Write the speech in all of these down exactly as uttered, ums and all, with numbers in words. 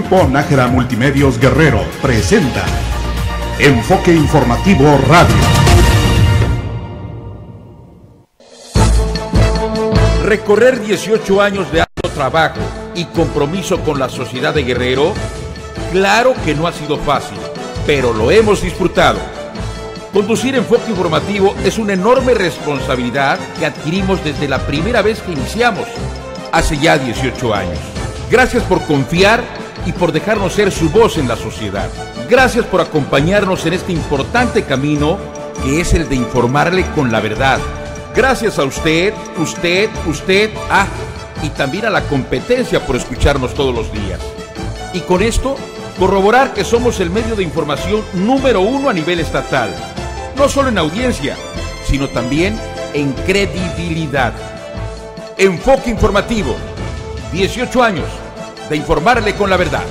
Grupo Nájera Multimedios Guerrero presenta Enfoque Informativo Radio. Recorrer dieciocho años de arduo trabajo y compromiso con la sociedad de Guerrero, claro que no ha sido fácil, pero lo hemos disfrutado. Conducir Enfoque Informativo es una enorme responsabilidad que adquirimos desde la primera vez que iniciamos, hace ya dieciocho años. Gracias por confiar y por dejarnos ser su voz en la sociedad. Gracias por acompañarnos en este importante camino que es el de informarle con la verdad. Gracias a usted, usted, usted, ah, y también a la competencia por escucharnos todos los días. Y con esto, corroborar que somos el medio de información número uno a nivel estatal. No solo en audiencia, sino también en credibilidad. Enfoque Informativo. dieciocho años de informarle con la verdad.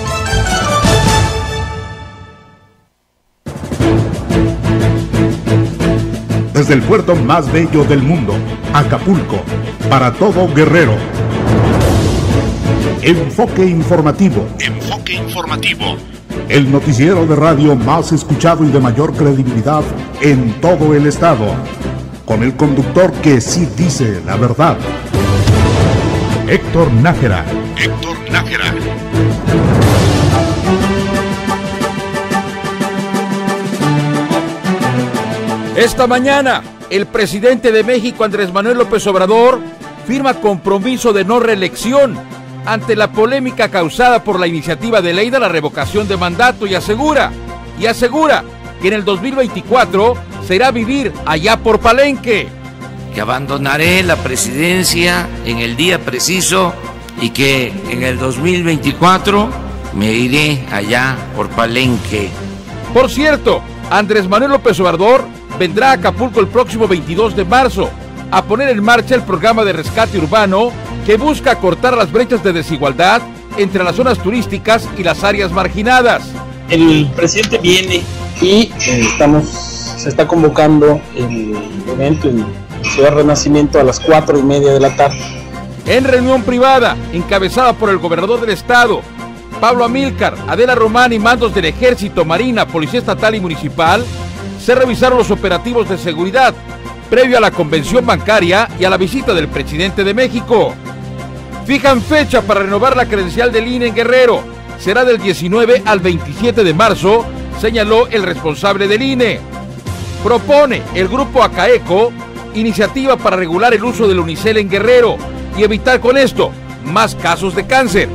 Desde el puerto más bello del mundo, Acapulco, para todo Guerrero. Enfoque Informativo. Enfoque Informativo. El noticiero de radio más escuchado y de mayor credibilidad en todo el estado. Con el conductor que sí dice la verdad. Héctor Nájera. Héctor Nájera. Esta mañana, el presidente de México, Andrés Manuel López Obrador, firma compromiso de no reelección ante la polémica causada por la iniciativa de ley de la revocación de mandato y asegura, y asegura que en el dos mil veinticuatro será vivir allá por Palenque. Que abandonaré la presidencia en el día preciso y que en el dos mil veinticuatro me iré allá por Palenque. Por cierto, Andrés Manuel López Obrador vendrá a Acapulco el próximo veintidós de marzo a poner en marcha el programa de rescate urbano que busca cortar las brechas de desigualdad entre las zonas turísticas y las áreas marginadas. El presidente viene y eh, estamos, se está convocando el evento en Ciudad Renacimiento a las cuatro y media de la tarde. En reunión privada, encabezada por el gobernador del estado, Pablo Amílcar, Adela Román y mandos del Ejército, Marina, Policía Estatal y Municipal, se revisaron los operativos de seguridad previo a la convención bancaria y a la visita del presidente de México. Fijan fecha para renovar la credencial del I N E en Guerrero. Será del diecinueve al veintisiete de marzo, señaló el responsable del I N E. Propone el grupo ACAECO iniciativa para regular el uso del unicel en Guerrero y evitar con esto más casos de cáncer.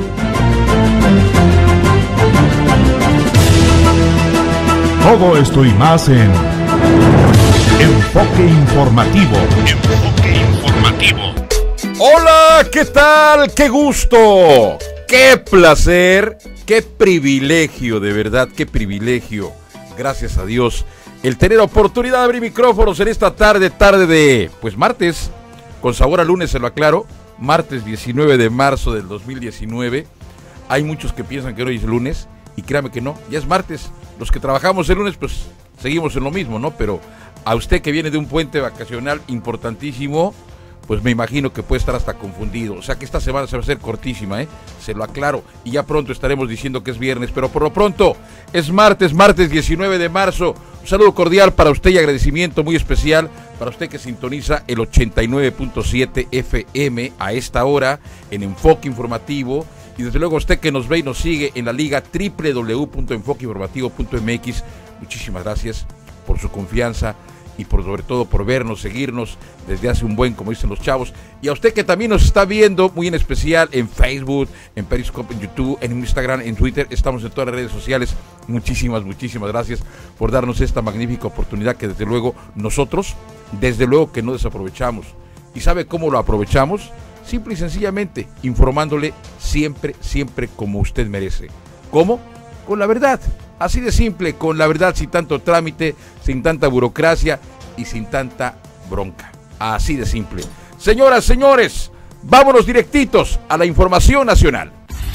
Todo esto y más en Enfoque Informativo. Enfoque Informativo. Hola, ¿qué tal? ¡Qué gusto! ¡Qué placer! ¡Qué privilegio, de verdad! ¡Qué privilegio! Gracias a Dios, el tener oportunidad de abrir micrófonos en esta tarde, tarde de, pues martes, con sabor a lunes, se lo aclaro, martes diecinueve de marzo del dos mil diecinueve. Hay muchos que piensan que hoy es lunes, y créame que no, ya es martes. Los que trabajamos el lunes, pues seguimos en lo mismo, ¿no? Pero a usted que viene de un puente vacacional importantísimo, pues me imagino que puede estar hasta confundido. O sea que esta semana se va a hacer cortísima, ¿eh? Se lo aclaro. Y ya pronto estaremos diciendo que es viernes, pero por lo pronto es martes, martes diecinueve de marzo. Un saludo cordial para usted y agradecimiento muy especial para usted que sintoniza el ochenta y nueve punto siete F M a esta hora en Enfoque Informativo. Y desde luego usted que nos ve y nos sigue en la liga doble u doble u doble u punto enfoque informativo punto m x. Muchísimas gracias por su confianza y por sobre todo por vernos, seguirnos desde hace un buen, como dicen los chavos. Y a usted que también nos está viendo muy en especial en Facebook, en Periscope, en YouTube, en Instagram, en Twitter. Estamos en todas las redes sociales. Muchísimas, muchísimas gracias por darnos esta magnífica oportunidad que desde luego nosotros, desde luego que no desaprovechamos. ¿Y sabe cómo lo aprovechamos? Simple y sencillamente, informándole siempre, siempre como usted merece. ¿Cómo? Con la verdad. Así de simple, con la verdad, sin tanto trámite, sin tanta burocracia y sin tanta bronca. Así de simple. Señoras, señores, vámonos directitos a la información nacional.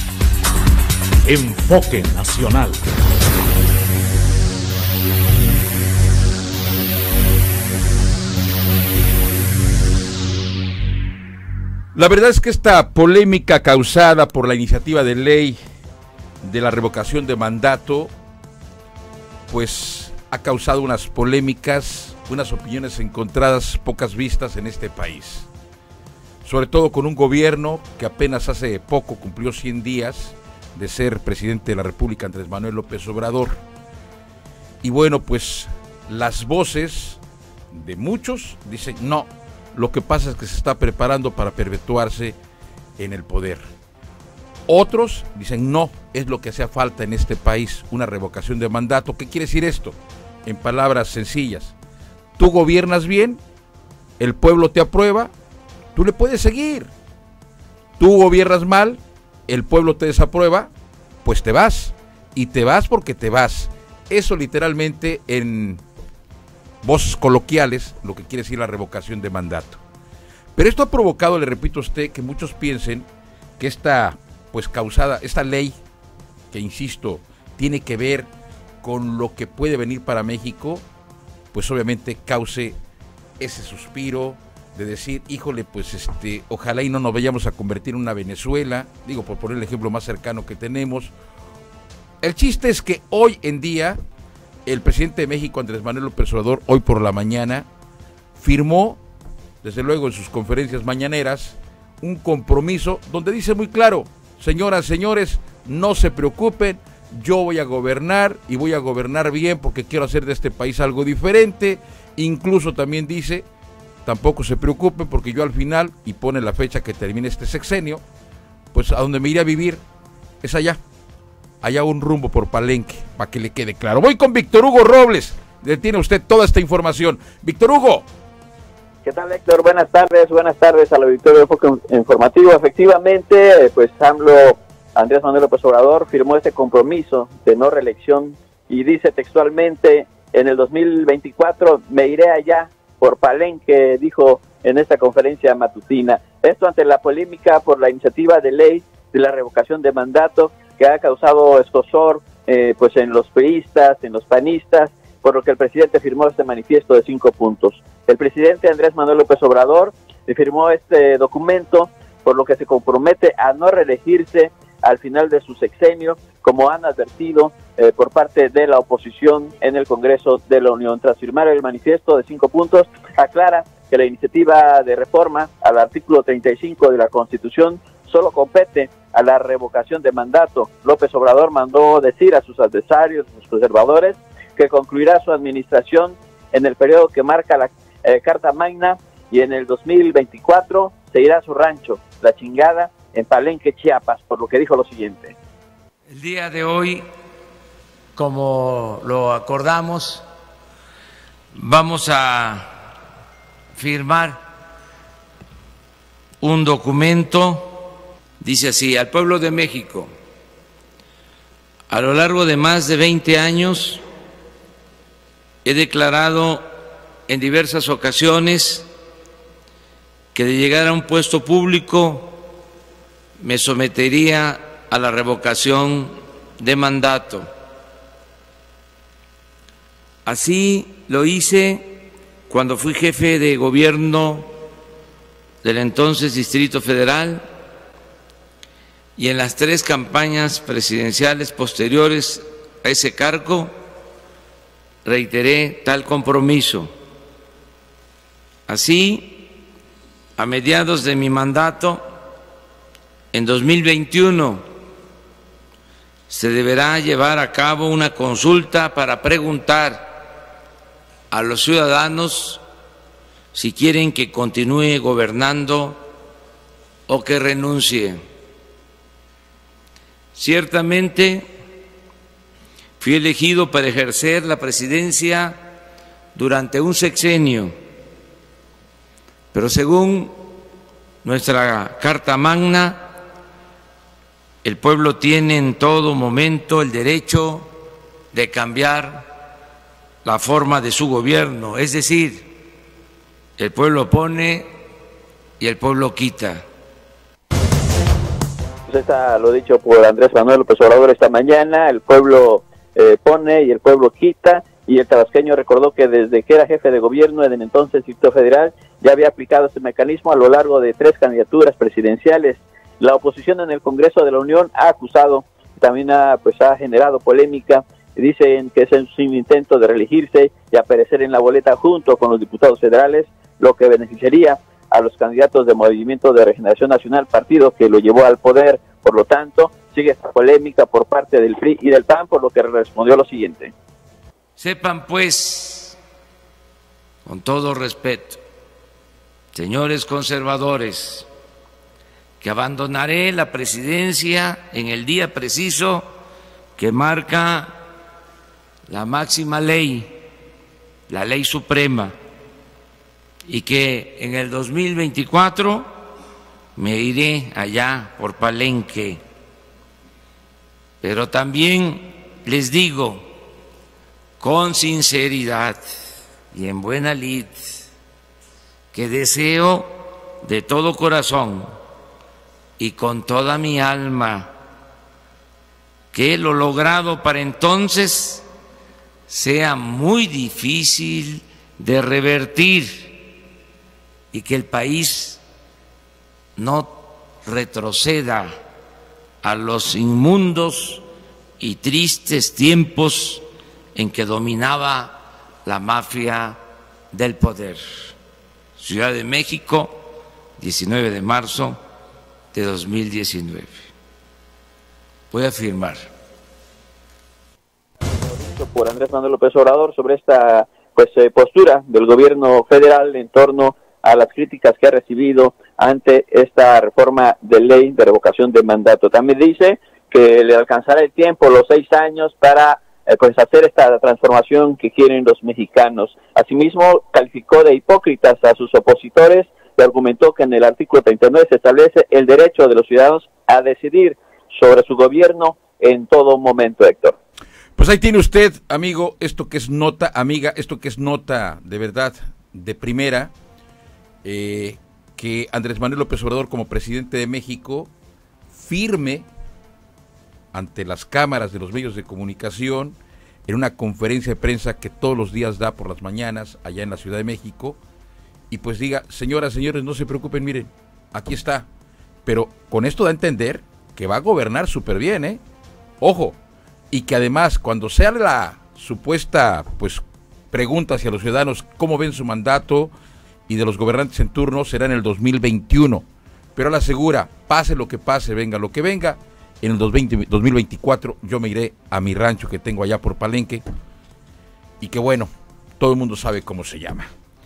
Enfoque Nacional. La verdad es que esta polémica causada por la iniciativa de ley de la revocación de mandato, pues ha causado unas polémicas, unas opiniones encontradas, pocas vistas en este país. Sobre todo con un gobierno que apenas hace poco cumplió cien días de ser presidente de la República, Andrés Manuel López Obrador. Y bueno, pues las voces de muchos dicen no, lo que pasa es que se está preparando para perpetuarse en el poder. Otros dicen no, es lo que hacía falta en este país, una revocación de mandato. ¿Qué quiere decir esto? En palabras sencillas, tú gobiernas bien, el pueblo te aprueba, tú le puedes seguir. Tú gobiernas mal, el pueblo te desaprueba, pues te vas. Y te vas porque te vas. Eso literalmente en voces coloquiales, lo que quiere decir la revocación de mandato. Pero esto ha provocado, le repito a usted, que muchos piensen que esta, pues causada, esta ley, que insisto, tiene que ver con lo que puede venir para México, pues obviamente cause ese suspiro de decir, híjole, pues este, ojalá y no nos vayamos a convertir en una Venezuela, digo, por poner el ejemplo más cercano que tenemos. El chiste es que hoy en día, el presidente de México, Andrés Manuel López Obrador, hoy por la mañana, firmó, desde luego en sus conferencias mañaneras, un compromiso donde dice muy claro, señoras, señores, no se preocupen, yo voy a gobernar y voy a gobernar bien porque quiero hacer de este país algo diferente. Incluso también dice, tampoco se preocupen porque yo al final, y pone la fecha que termine este sexenio, pues a donde me iré a vivir es allá. Allá un rumbo por Palenque, para que le quede claro. Voy con Víctor Hugo Robles, le tiene usted toda esta información. Víctor Hugo. ¿Qué tal, Héctor? Buenas tardes, buenas tardes al auditorio de Foco Informativo. Efectivamente, pues AMLO, Andrés Manuel López Obrador, firmó este compromiso de no reelección y dice textualmente, en el dos mil veinticuatro me iré allá por Palenque, dijo en esta conferencia matutina. Esto ante la polémica por la iniciativa de ley de la revocación de mandato que ha causado escozor eh, pues en los priistas, en los panistas, por lo que el presidente firmó este manifiesto de cinco puntos. El presidente Andrés Manuel López Obrador firmó este documento, por lo que se compromete a no reelegirse al final de su sexenio, como han advertido eh, por parte de la oposición en el Congreso de la Unión. Tras firmar el manifiesto de cinco puntos, aclara que la iniciativa de reforma al artículo treinta y cinco de la Constitución solo compete a la revocación de mandato. López Obrador mandó decir a sus adversarios, a sus conservadores, que concluirá su administración en el periodo que marca la eh, Carta Magna y en el dos mil veinticuatro se irá a su rancho, La Chingada, en Palenque, Chiapas, por lo que dijo lo siguiente. El día de hoy, como lo acordamos, vamos a firmar un documento. Dice así: al pueblo de México, a lo largo de más de veinte años, he declarado en diversas ocasiones que de llegar a un puesto público me sometería a la revocación de mandato. Así lo hice cuando fui jefe de gobierno del entonces Distrito Federal, y en las tres campañas presidenciales posteriores a ese cargo reiteré tal compromiso. Así, a mediados de mi mandato, en dos mil veintiuno, se deberá llevar a cabo una consulta para preguntar a los ciudadanos si quieren que continúe gobernando o que renuncie. Ciertamente, fui elegido para ejercer la presidencia durante un sexenio, pero según nuestra Carta Magna, el pueblo tiene en todo momento el derecho de cambiar la forma de su gobierno, es decir, el pueblo pone y el pueblo quita. Pues está lo dicho por Andrés Manuel López Obrador esta mañana, el pueblo eh, pone y el pueblo quita, y el tabasqueño recordó que desde que era jefe de gobierno en el entonces Distrito Federal ya había aplicado este mecanismo a lo largo de tres candidaturas presidenciales. La oposición en el Congreso de la Unión ha acusado también ha, pues, ha generado polémica. Dicen que es un intento de reelegirse y aparecer en la boleta junto con los diputados federales, lo que beneficiaría a los candidatos del Movimiento de Regeneración Nacional, partido que lo llevó al poder. Por lo tanto, sigue esta polémica por parte del P R I y del P A N, por lo que respondió lo siguiente. Sepan pues, con todo respeto, señores conservadores, que abandonaré la presidencia en el día preciso que marca la máxima ley, la ley suprema, y que en el dos mil veinticuatro me iré allá por Palenque. Pero también les digo con sinceridad y en buena lid que deseo de todo corazón y con toda mi alma que lo logrado para entonces sea muy difícil de revertir y que el país no retroceda a los inmundos y tristes tiempos en que dominaba la mafia del poder. Ciudad de México, diecinueve de marzo de dos mil diecinueve. Voy a firmar. Por Andrés Manuel López Obrador sobre esta pues eh, postura del gobierno federal en torno a las críticas que ha recibido ante esta reforma de ley de revocación de mandato. También dice que le alcanzará el tiempo, los seis años, para eh, pues hacer esta transformación que quieren los mexicanos. Asimismo, calificó de hipócritas a sus opositores y argumentó que en el artículo treinta y nueve se establece el derecho de los ciudadanos a decidir sobre su gobierno en todo momento, Héctor. Pues ahí tiene usted, amigo, esto que es nota, amiga, esto que es nota de verdad, de primera, eh, que Andrés Manuel López Obrador como presidente de México firme ante las cámaras de los medios de comunicación en una conferencia de prensa que todos los días da por las mañanas allá en la Ciudad de México y pues diga, señoras, señores, no se preocupen, miren, aquí está, pero con esto da a entender que va a gobernar súper bien, ¿eh? Ojo, y que además cuando sea la supuesta pues pregunta hacia los ciudadanos cómo ven su mandato y de los gobernantes en turno será en el dos mil veintiuno, pero él asegura, pase lo que pase, venga lo que venga, en el dos mil veinticuatro yo me iré a mi rancho que tengo allá por Palenque y que bueno, todo el mundo sabe cómo se llama.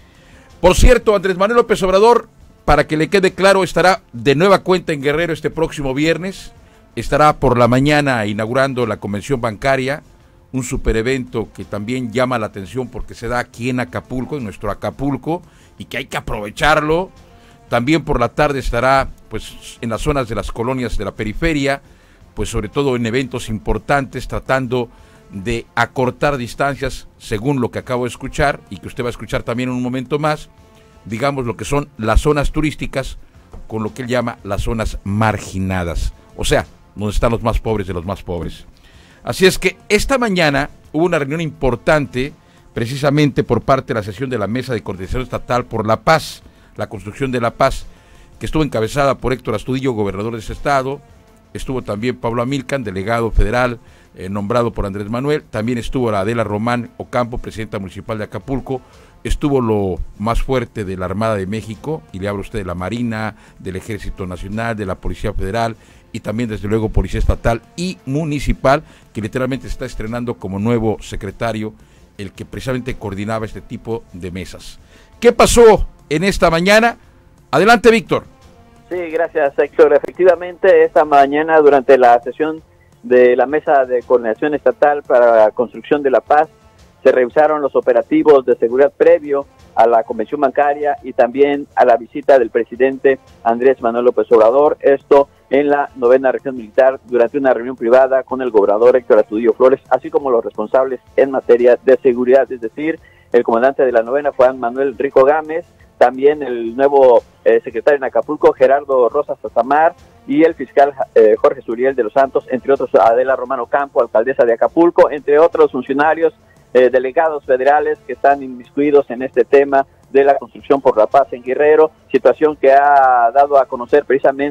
Por cierto, Andrés Manuel López Obrador, para que le quede claro, estará de nueva cuenta en Guerrero este próximo viernes. Estará por la mañana inaugurando la convención bancaria, un super evento que también llama la atención porque se da aquí en Acapulco, en nuestro Acapulco, y que hay que aprovecharlo. También por la tarde estará pues en las zonas de las colonias de la periferia, pues sobre todo en eventos importantes, tratando de acortar distancias, según lo que acabo de escuchar, y que usted va a escuchar también en un momento más, digamos lo que son las zonas turísticas, con lo que él llama las zonas marginadas. O sea, donde están los más pobres de los más pobres. Así es que esta mañana hubo una reunión importante, precisamente por parte de la sesión de la Mesa de Coordinación Estatal por la Paz, la construcción de la paz, que estuvo encabezada por Héctor Astudillo, gobernador de ese estado. Estuvo también Pablo Amilcan, delegado federal, eh, nombrado por Andrés Manuel. También estuvo la Adela Román Ocampo, presidenta municipal de Acapulco. Estuvo lo más fuerte de la Armada de México, y le hablo a usted de la Marina, del Ejército Nacional, de la Policía Federal, y también desde luego Policía Estatal y Municipal, que literalmente está estrenando como nuevo secretario, el que precisamente coordinaba este tipo de mesas. ¿Qué pasó en esta mañana? Adelante, Víctor. Sí, gracias, Héctor. Efectivamente, esta mañana durante la sesión de la Mesa de Coordinación Estatal para la Construcción de la Paz, se revisaron los operativos de seguridad previo a la convención bancaria y también a la visita del presidente Andrés Manuel López Obrador, esto en la novena región militar, durante una reunión privada con el gobernador Héctor Astudillo Flores, así como los responsables en materia de seguridad, es decir, el comandante de la novena, Juan Manuel Rico Gámez, también el nuevo eh, secretario en Acapulco, Gerardo Rosas Azamar, y el fiscal eh, Jorge Suriel de los Santos, entre otros Adela Román Ocampo, alcaldesa de Acapulco, entre otros funcionarios, eh, delegados federales que están inmiscuidos en este tema de la construcción por la paz en Guerrero, situación que ha dado a conocer precisamente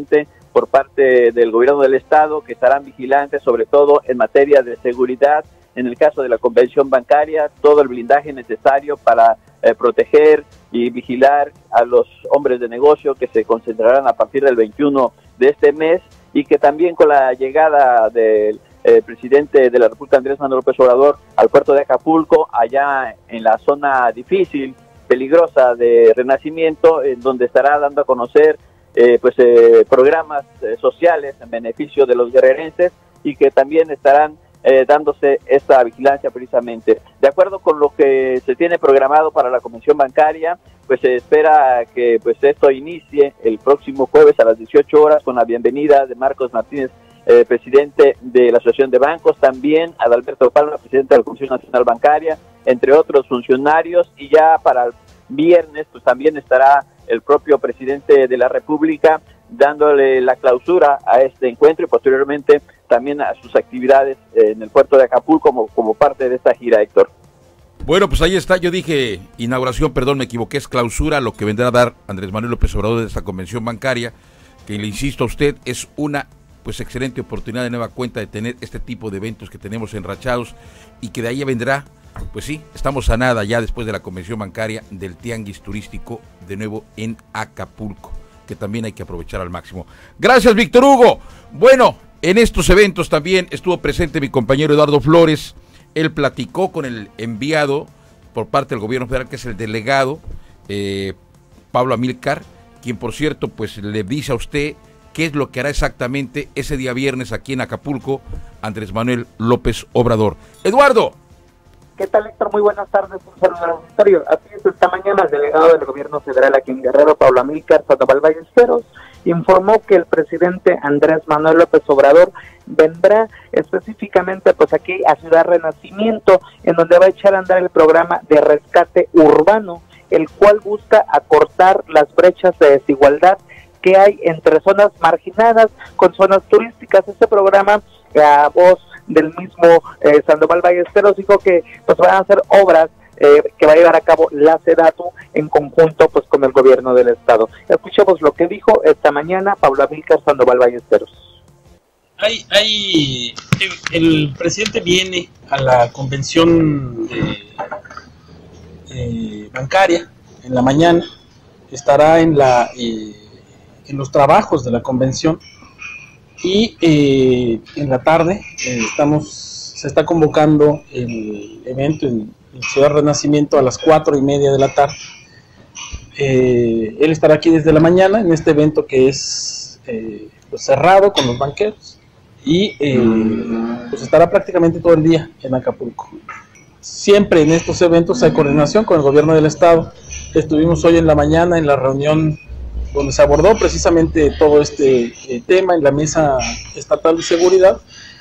por parte del gobierno del estado, que estarán vigilantes sobre todo en materia de seguridad. En el caso de la convención bancaria, todo el blindaje necesario para eh, proteger y vigilar a los hombres de negocio que se concentrarán a partir del veintiuno de este mes, y que también con la llegada del eh, presidente de la República, Andrés Manuel López Obrador, al puerto de Acapulco, allá en la zona difícil, peligrosa de Renacimiento, en donde estará dando a conocer eh, pues eh, programas eh, sociales en beneficio de los guerrerenses, y que también estarán Eh, dándose esta vigilancia precisamente. De acuerdo con lo que se tiene programado para la Convención Bancaria, pues se espera que pues esto inicie el próximo jueves a las dieciocho horas con la bienvenida de Marcos Martínez, eh, presidente de la Asociación de Bancos, también Adalberto Palma, presidente de la Comisión Nacional Bancaria, entre otros funcionarios, y ya para el viernes pues también estará el propio presidente de la República dándole la clausura a este encuentro, y posteriormente también a sus actividades en el puerto de Acapulco como, como parte de esta gira, Héctor. Bueno, pues ahí está, yo dije inauguración, perdón, me equivoqué, es clausura, lo que vendrá a dar Andrés Manuel López Obrador de esta convención bancaria, que le insisto a usted, es una pues excelente oportunidad de nueva cuenta de tener este tipo de eventos que tenemos enrachados, y que de ahí vendrá, pues sí, estamos a nada ya después de la convención bancaria del tianguis turístico de nuevo en Acapulco, que también hay que aprovechar al máximo. Gracias, Víctor Hugo. Bueno, en estos eventos también estuvo presente mi compañero Eduardo Flores. Él platicó con el enviado por parte del gobierno federal, que es el delegado eh, Pablo Amílcar, quien por cierto pues le dice a usted qué es lo que hará exactamente ese día viernes aquí en Acapulco Andrés Manuel López Obrador. Eduardo. ¿Qué tal, Héctor? Muy buenas tardes, un saludo al auditorio. Así es, esta mañana el delegado del gobierno federal aquí en Guerrero, Pablo Amílcar Sandoval Ballesteros, informó que el presidente Andrés Manuel López Obrador vendrá específicamente pues aquí a Ciudad Renacimiento, en donde va a echar a andar el programa de rescate urbano, el cual busca acortar las brechas de desigualdad que hay entre zonas marginadas con zonas turísticas. Este programa, a voz del mismo eh, Sandoval Ballesteros, dijo que pues van a hacer obras eh, que va a llevar a cabo la SEDATU en conjunto pues con el gobierno del estado. Escuchemos lo que dijo esta mañana Pablo Amílcar Sandoval Ballesteros. Hay, hay, el presidente viene a la convención de, eh, bancaria en la mañana, estará en la eh, en los trabajos de la convención, y eh, en la tarde eh, estamos se está convocando el evento en, en Ciudad Renacimiento a las cuatro y media de la tarde. Eh, él estará aquí desde la mañana en este evento que es eh, pues cerrado con los banqueros, y eh, pues estará prácticamente todo el día en Acapulco. Siempre en estos eventos hay coordinación con el gobierno del estado. Estuvimos hoy en la mañana en la reunión donde se abordó precisamente todo este eh, tema en la Mesa Estatal de Seguridad.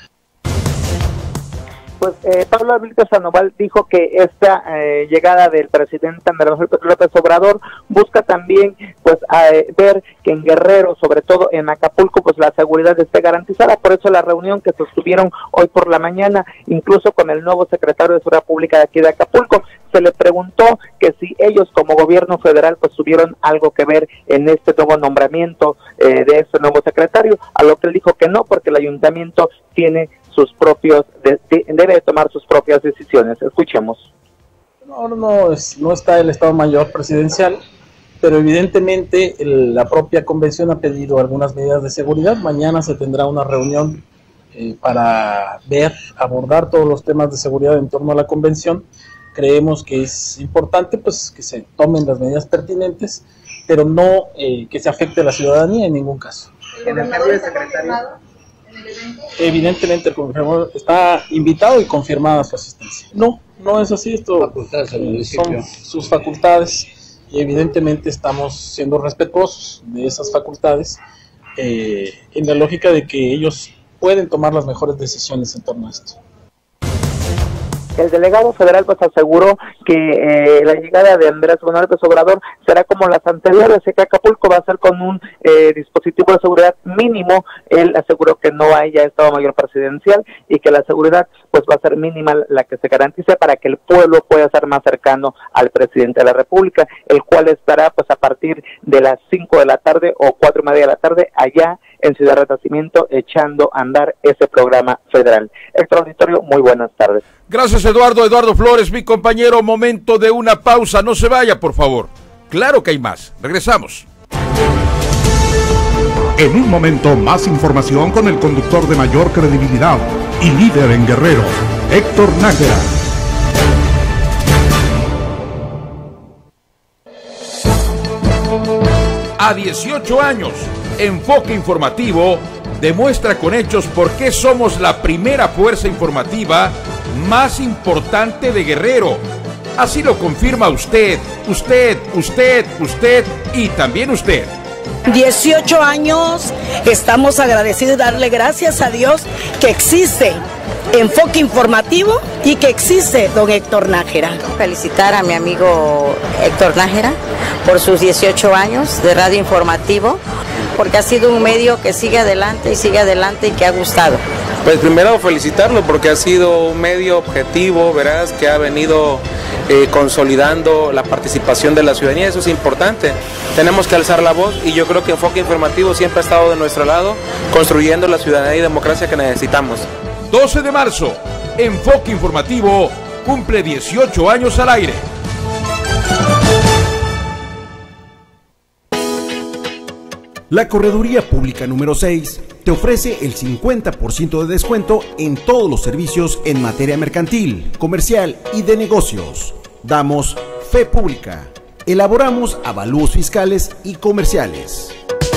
Pues eh, Pablo Amílcar Sandoval dijo que esta eh, llegada del presidente Andrés Manuel López Obrador busca también pues a, eh, ver que en Guerrero, sobre todo en Acapulco, pues la seguridad esté garantizada. Por eso la reunión que sostuvieron hoy por la mañana, incluso con el nuevo secretario de Seguridad Pública de aquí de Acapulco, se le preguntó que si ellos como gobierno federal pues tuvieron algo que ver en este nuevo nombramiento eh, de este nuevo secretario, a lo que él dijo que no, porque el ayuntamiento tiene sus propios, de, de, debe tomar sus propias decisiones. Escuchemos. No, no, es, no está el Estado Mayor Presidencial, pero evidentemente el, la propia convención ha pedido algunas medidas de seguridad. Mañana se tendrá una reunión eh, para ver, abordar todos los temas de seguridad en torno a la convención. Creemos que es importante pues que se tomen las medidas pertinentes, pero no eh, que se afecte a la ciudadanía en ningún caso. ¿En el cambio de secretario? Evidentemente el confirmador está invitado y confirmada su asistencia. No, no es así, esto eh, son sus facultades, y evidentemente estamos siendo respetuosos de esas facultades eh, en la lógica de que ellos pueden tomar las mejores decisiones en torno a esto. El delegado federal pues aseguró que eh, la llegada de Andrés Manuel López Obrador será como las anteriores, que Acapulco va a ser con un eh, dispositivo de seguridad mínimo. Él aseguró que no hay ya Estado Mayor Presidencial y que la seguridad pues va a ser mínima la que se garantice para que el pueblo pueda ser más cercano al presidente de la República, el cual estará pues a partir de las cinco de la tarde o cuatro y media de la tarde allá en Ciudad Renacimiento, echando a andar ese programa federal. Héctor Auditorio, muy buenas tardes. Gracias, Eduardo. Eduardo Flores, mi compañero. Momento de una pausa. No se vaya, por favor. Claro que hay más. Regresamos. En un momento, más información con el conductor de mayor credibilidad y líder en Guerrero, Héctor Nájera. A dieciocho años, Enfoque Informativo demuestra con hechos por qué somos la primera fuerza informativa más importante de Guerrero. Así lo confirma usted, usted, usted, usted y también usted. dieciocho años, estamos agradecidos de darle gracias a Dios que existe Enfoque Informativo y que existe don Héctor Nájera. Felicitar a mi amigo Héctor Nájera por sus dieciocho años de radio informativo, porque ha sido un medio que sigue adelante y sigue adelante y que ha gustado. Pues primero felicitarlo porque ha sido un medio objetivo, veraz, que ha venido eh, consolidando la participación de la ciudadanía. Eso es importante. Tenemos que alzar la voz y yo creo que Enfoque Informativo siempre ha estado de nuestro lado, construyendo la ciudadanía y democracia que necesitamos. doce de marzo, Enfoque Informativo cumple dieciocho años al aire. La Correduría Pública número seis te ofrece el cincuenta por ciento de descuento en todos los servicios en materia mercantil, comercial y de negocios. Damos fe pública. Elaboramos avalúos fiscales y comerciales.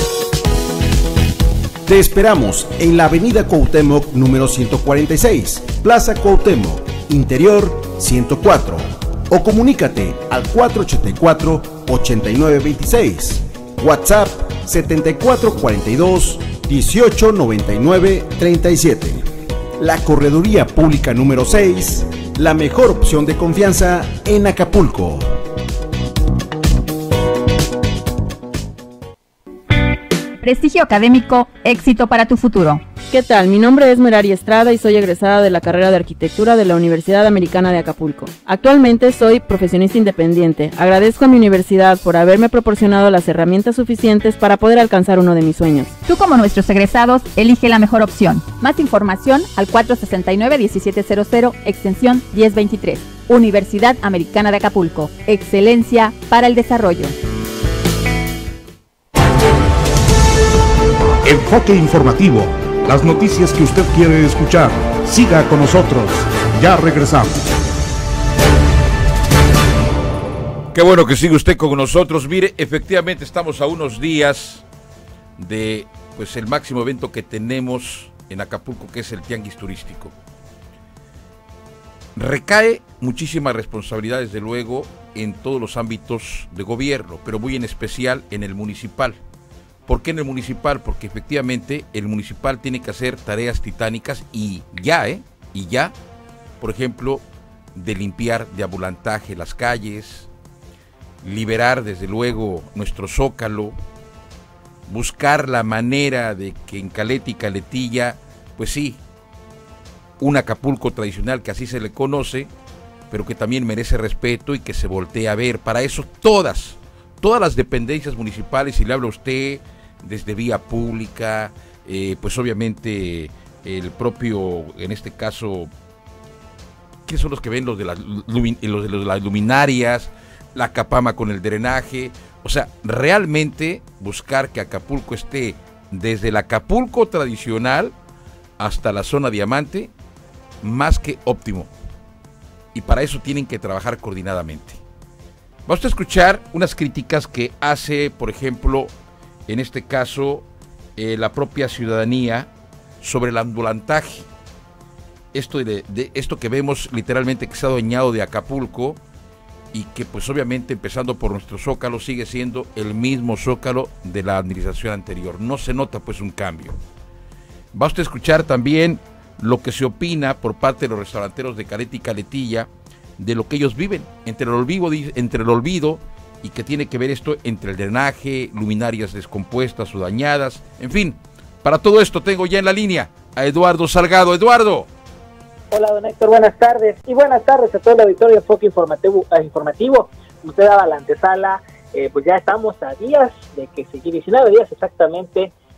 Te esperamos en la avenida Cuauhtémoc número ciento cuarenta y seis, Plaza Cuauhtémoc, Interior ciento cuatro, o comunícate al cuatro ochenta y cuatro, ochenta y nueve veintiséis, WhatsApp setenta y cuatro cuarenta y dos, dieciocho noventa y nueve treinta y siete. La Correduría Pública número seis, la mejor opción de confianza en Acapulco. Prestigio académico, éxito para tu futuro. ¿Qué tal? Mi nombre es Merari Estrada y soy egresada de la carrera de Arquitectura de la Universidad Americana de Acapulco. Actualmente soy profesionista independiente. Agradezco a mi universidad por haberme proporcionado las herramientas suficientes para poder alcanzar uno de mis sueños. Tú, como nuestros egresados, elige la mejor opción. Más información al cuatro sesenta y nueve, diecisiete cero cero, extensión diez veintitrés. Universidad Americana de Acapulco. Excelencia para el desarrollo. Enfoque Informativo. Las noticias que usted quiere escuchar. Siga con nosotros. Ya regresamos. Qué bueno que sigue usted con nosotros. Mire, efectivamente estamos a unos días de pues el máximo evento que tenemos en Acapulco, que es el Tianguis Turístico. Recae muchísima responsabilidad, desde luego, en todos los ámbitos de gobierno, pero muy en especial en el municipal. ¿Por qué en el municipal? Porque efectivamente el municipal tiene que hacer tareas titánicas y ya, ¿eh? Y ya, por ejemplo, de limpiar de ambulantaje las calles, liberar desde luego nuestro zócalo, buscar la manera de que en Caleta y Caletilla, pues sí, un Acapulco tradicional que así se le conoce, pero que también merece respeto y que se voltee a ver. Para eso todas, todas las dependencias municipales, si le habla a usted desde vía pública, eh, pues obviamente el propio, en este caso, ¿quiénes son los que ven los de las, lumin, los de, los de las luminarias, la Capama con el drenaje? O sea, realmente buscar que Acapulco esté desde el Acapulco tradicional hasta la zona diamante, más que óptimo. Y para eso tienen que trabajar coordinadamente. Vamos a escuchar unas críticas que hace, por ejemplo, en este caso, eh, la propia ciudadanía sobre el ambulantaje. Esto, de, de, esto que vemos literalmente que se ha adueñado de Acapulco y que pues obviamente empezando por nuestro zócalo sigue siendo el mismo zócalo de la administración anterior. No se nota pues un cambio. Va usted a escuchar también lo que se opina por parte de los restauranteros de Caleta y Caletilla de lo que ellos viven, entre el olvido, entre el olvido y que tiene que ver esto entre el drenaje, luminarias descompuestas o dañadas, en fin. Para todo esto tengo ya en la línea a Eduardo Salgado. Eduardo. Hola, don Héctor, buenas tardes. Y buenas tardes a todo el auditorio de Enfoque Informativo. Eh, informativo. Usted daba la antesala, eh, pues ya estamos a días de que se diecinueve días exactamente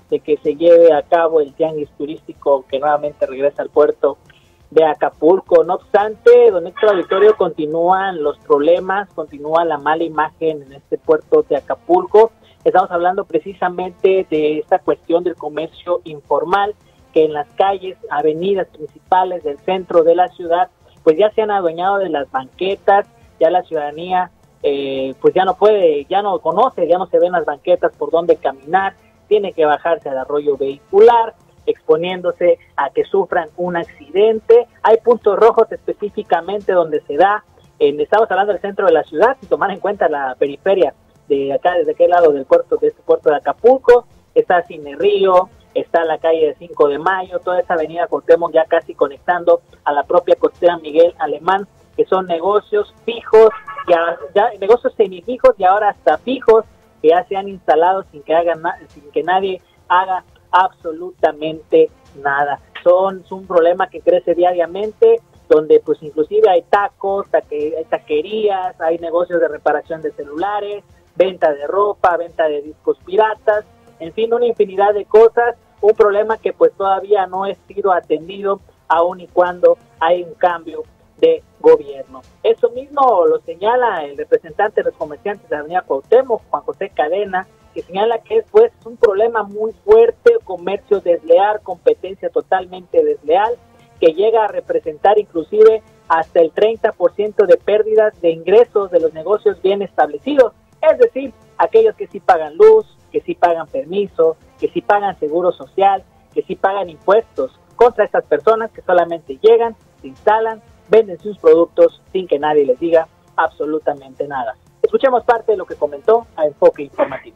de que se lleve a cabo el tianguis turístico que nuevamente regresa al puerto de Acapulco. No obstante, don Héctor Auditorio, continúan los problemas, continúa la mala imagen en este puerto de Acapulco. Estamos hablando precisamente de esta cuestión del comercio informal, que en las calles, avenidas principales del centro de la ciudad, pues ya se han adueñado de las banquetas, ya la ciudadanía eh, pues ya no puede, ya no conoce, ya no se ven las banquetas por dónde caminar, tiene que bajarse al arroyo vehicular, exponiéndose a que sufran un accidente. Hay puntos rojos específicamente donde se da, en, estamos hablando del centro de la ciudad, si tomar en cuenta la periferia de acá, desde aquel lado del puerto, de este puerto de Acapulco, está Cine Río, está la calle de cinco de mayo, toda esa avenida Cuauhtémoc ya casi conectando a la propia costera Miguel Alemán, que son negocios fijos, ya, ya negocios semifijos y ahora hasta fijos, que ya se han instalado sin que hagan na- sin que nadie haga absolutamente nada. Son es un problema que crece diariamente, donde pues inclusive hay tacos, taque, hay taquerías, hay negocios de reparación de celulares, venta de ropa, venta de discos piratas, en fin, una infinidad de cosas, un problema que pues todavía no ha sido atendido aun y cuando hay un cambio de gobierno. Eso mismo lo señala el representante de los comerciantes de la avenida Cuauhtémoc, Juan José Cadena, que señala que es pues un problema muy fuerte, comercio desleal, competencia totalmente desleal, que llega a representar inclusive hasta el treinta por ciento de pérdidas de ingresos de los negocios bien establecidos, es decir, aquellos que sí pagan luz, que sí pagan permiso, que sí pagan seguro social, que sí pagan impuestos, contra estas personas que solamente llegan, se instalan, venden sus productos sin que nadie les diga absolutamente nada. Escuchemos parte de lo que comentó a Enfoque Informativo.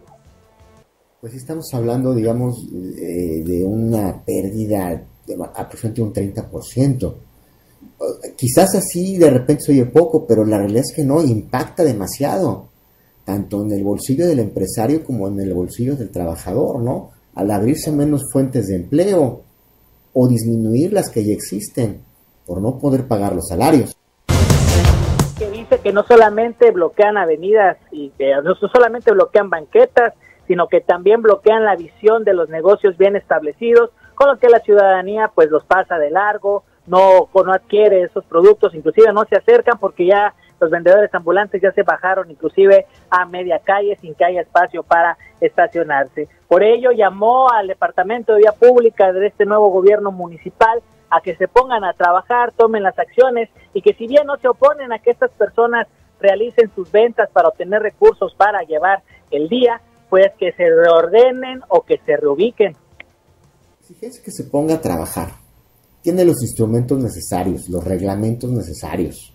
Pues estamos hablando, digamos, eh, de una pérdida de aproximadamente un treinta por ciento. Quizás así de repente se oye poco, pero la realidad es que no, impacta demasiado, tanto en el bolsillo del empresario como en el bolsillo del trabajador, ¿no? Al abrirse menos fuentes de empleo o disminuir las que ya existen por no poder pagar los salarios. Que dice que no solamente bloquean avenidas y que no solamente bloquean banquetas, sino que también bloquean la visión de los negocios bien establecidos, con los que la ciudadanía pues los pasa de largo, no, no adquiere esos productos, inclusive no se acercan porque ya los vendedores ambulantes ya se bajaron inclusive a media calle sin que haya espacio para estacionarse. Por ello llamó al Departamento de Vía Pública de este nuevo gobierno municipal a que se pongan a trabajar, tomen las acciones y que si bien no se oponen a que estas personas realicen sus ventas para obtener recursos para llevar el día, pues que se reordenen o que se reubiquen. Fíjense que se ponga a trabajar. Tiene los instrumentos necesarios, los reglamentos necesarios.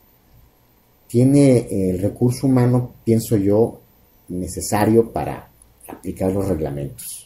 Tiene el recurso humano, pienso yo, necesario para aplicar los reglamentos.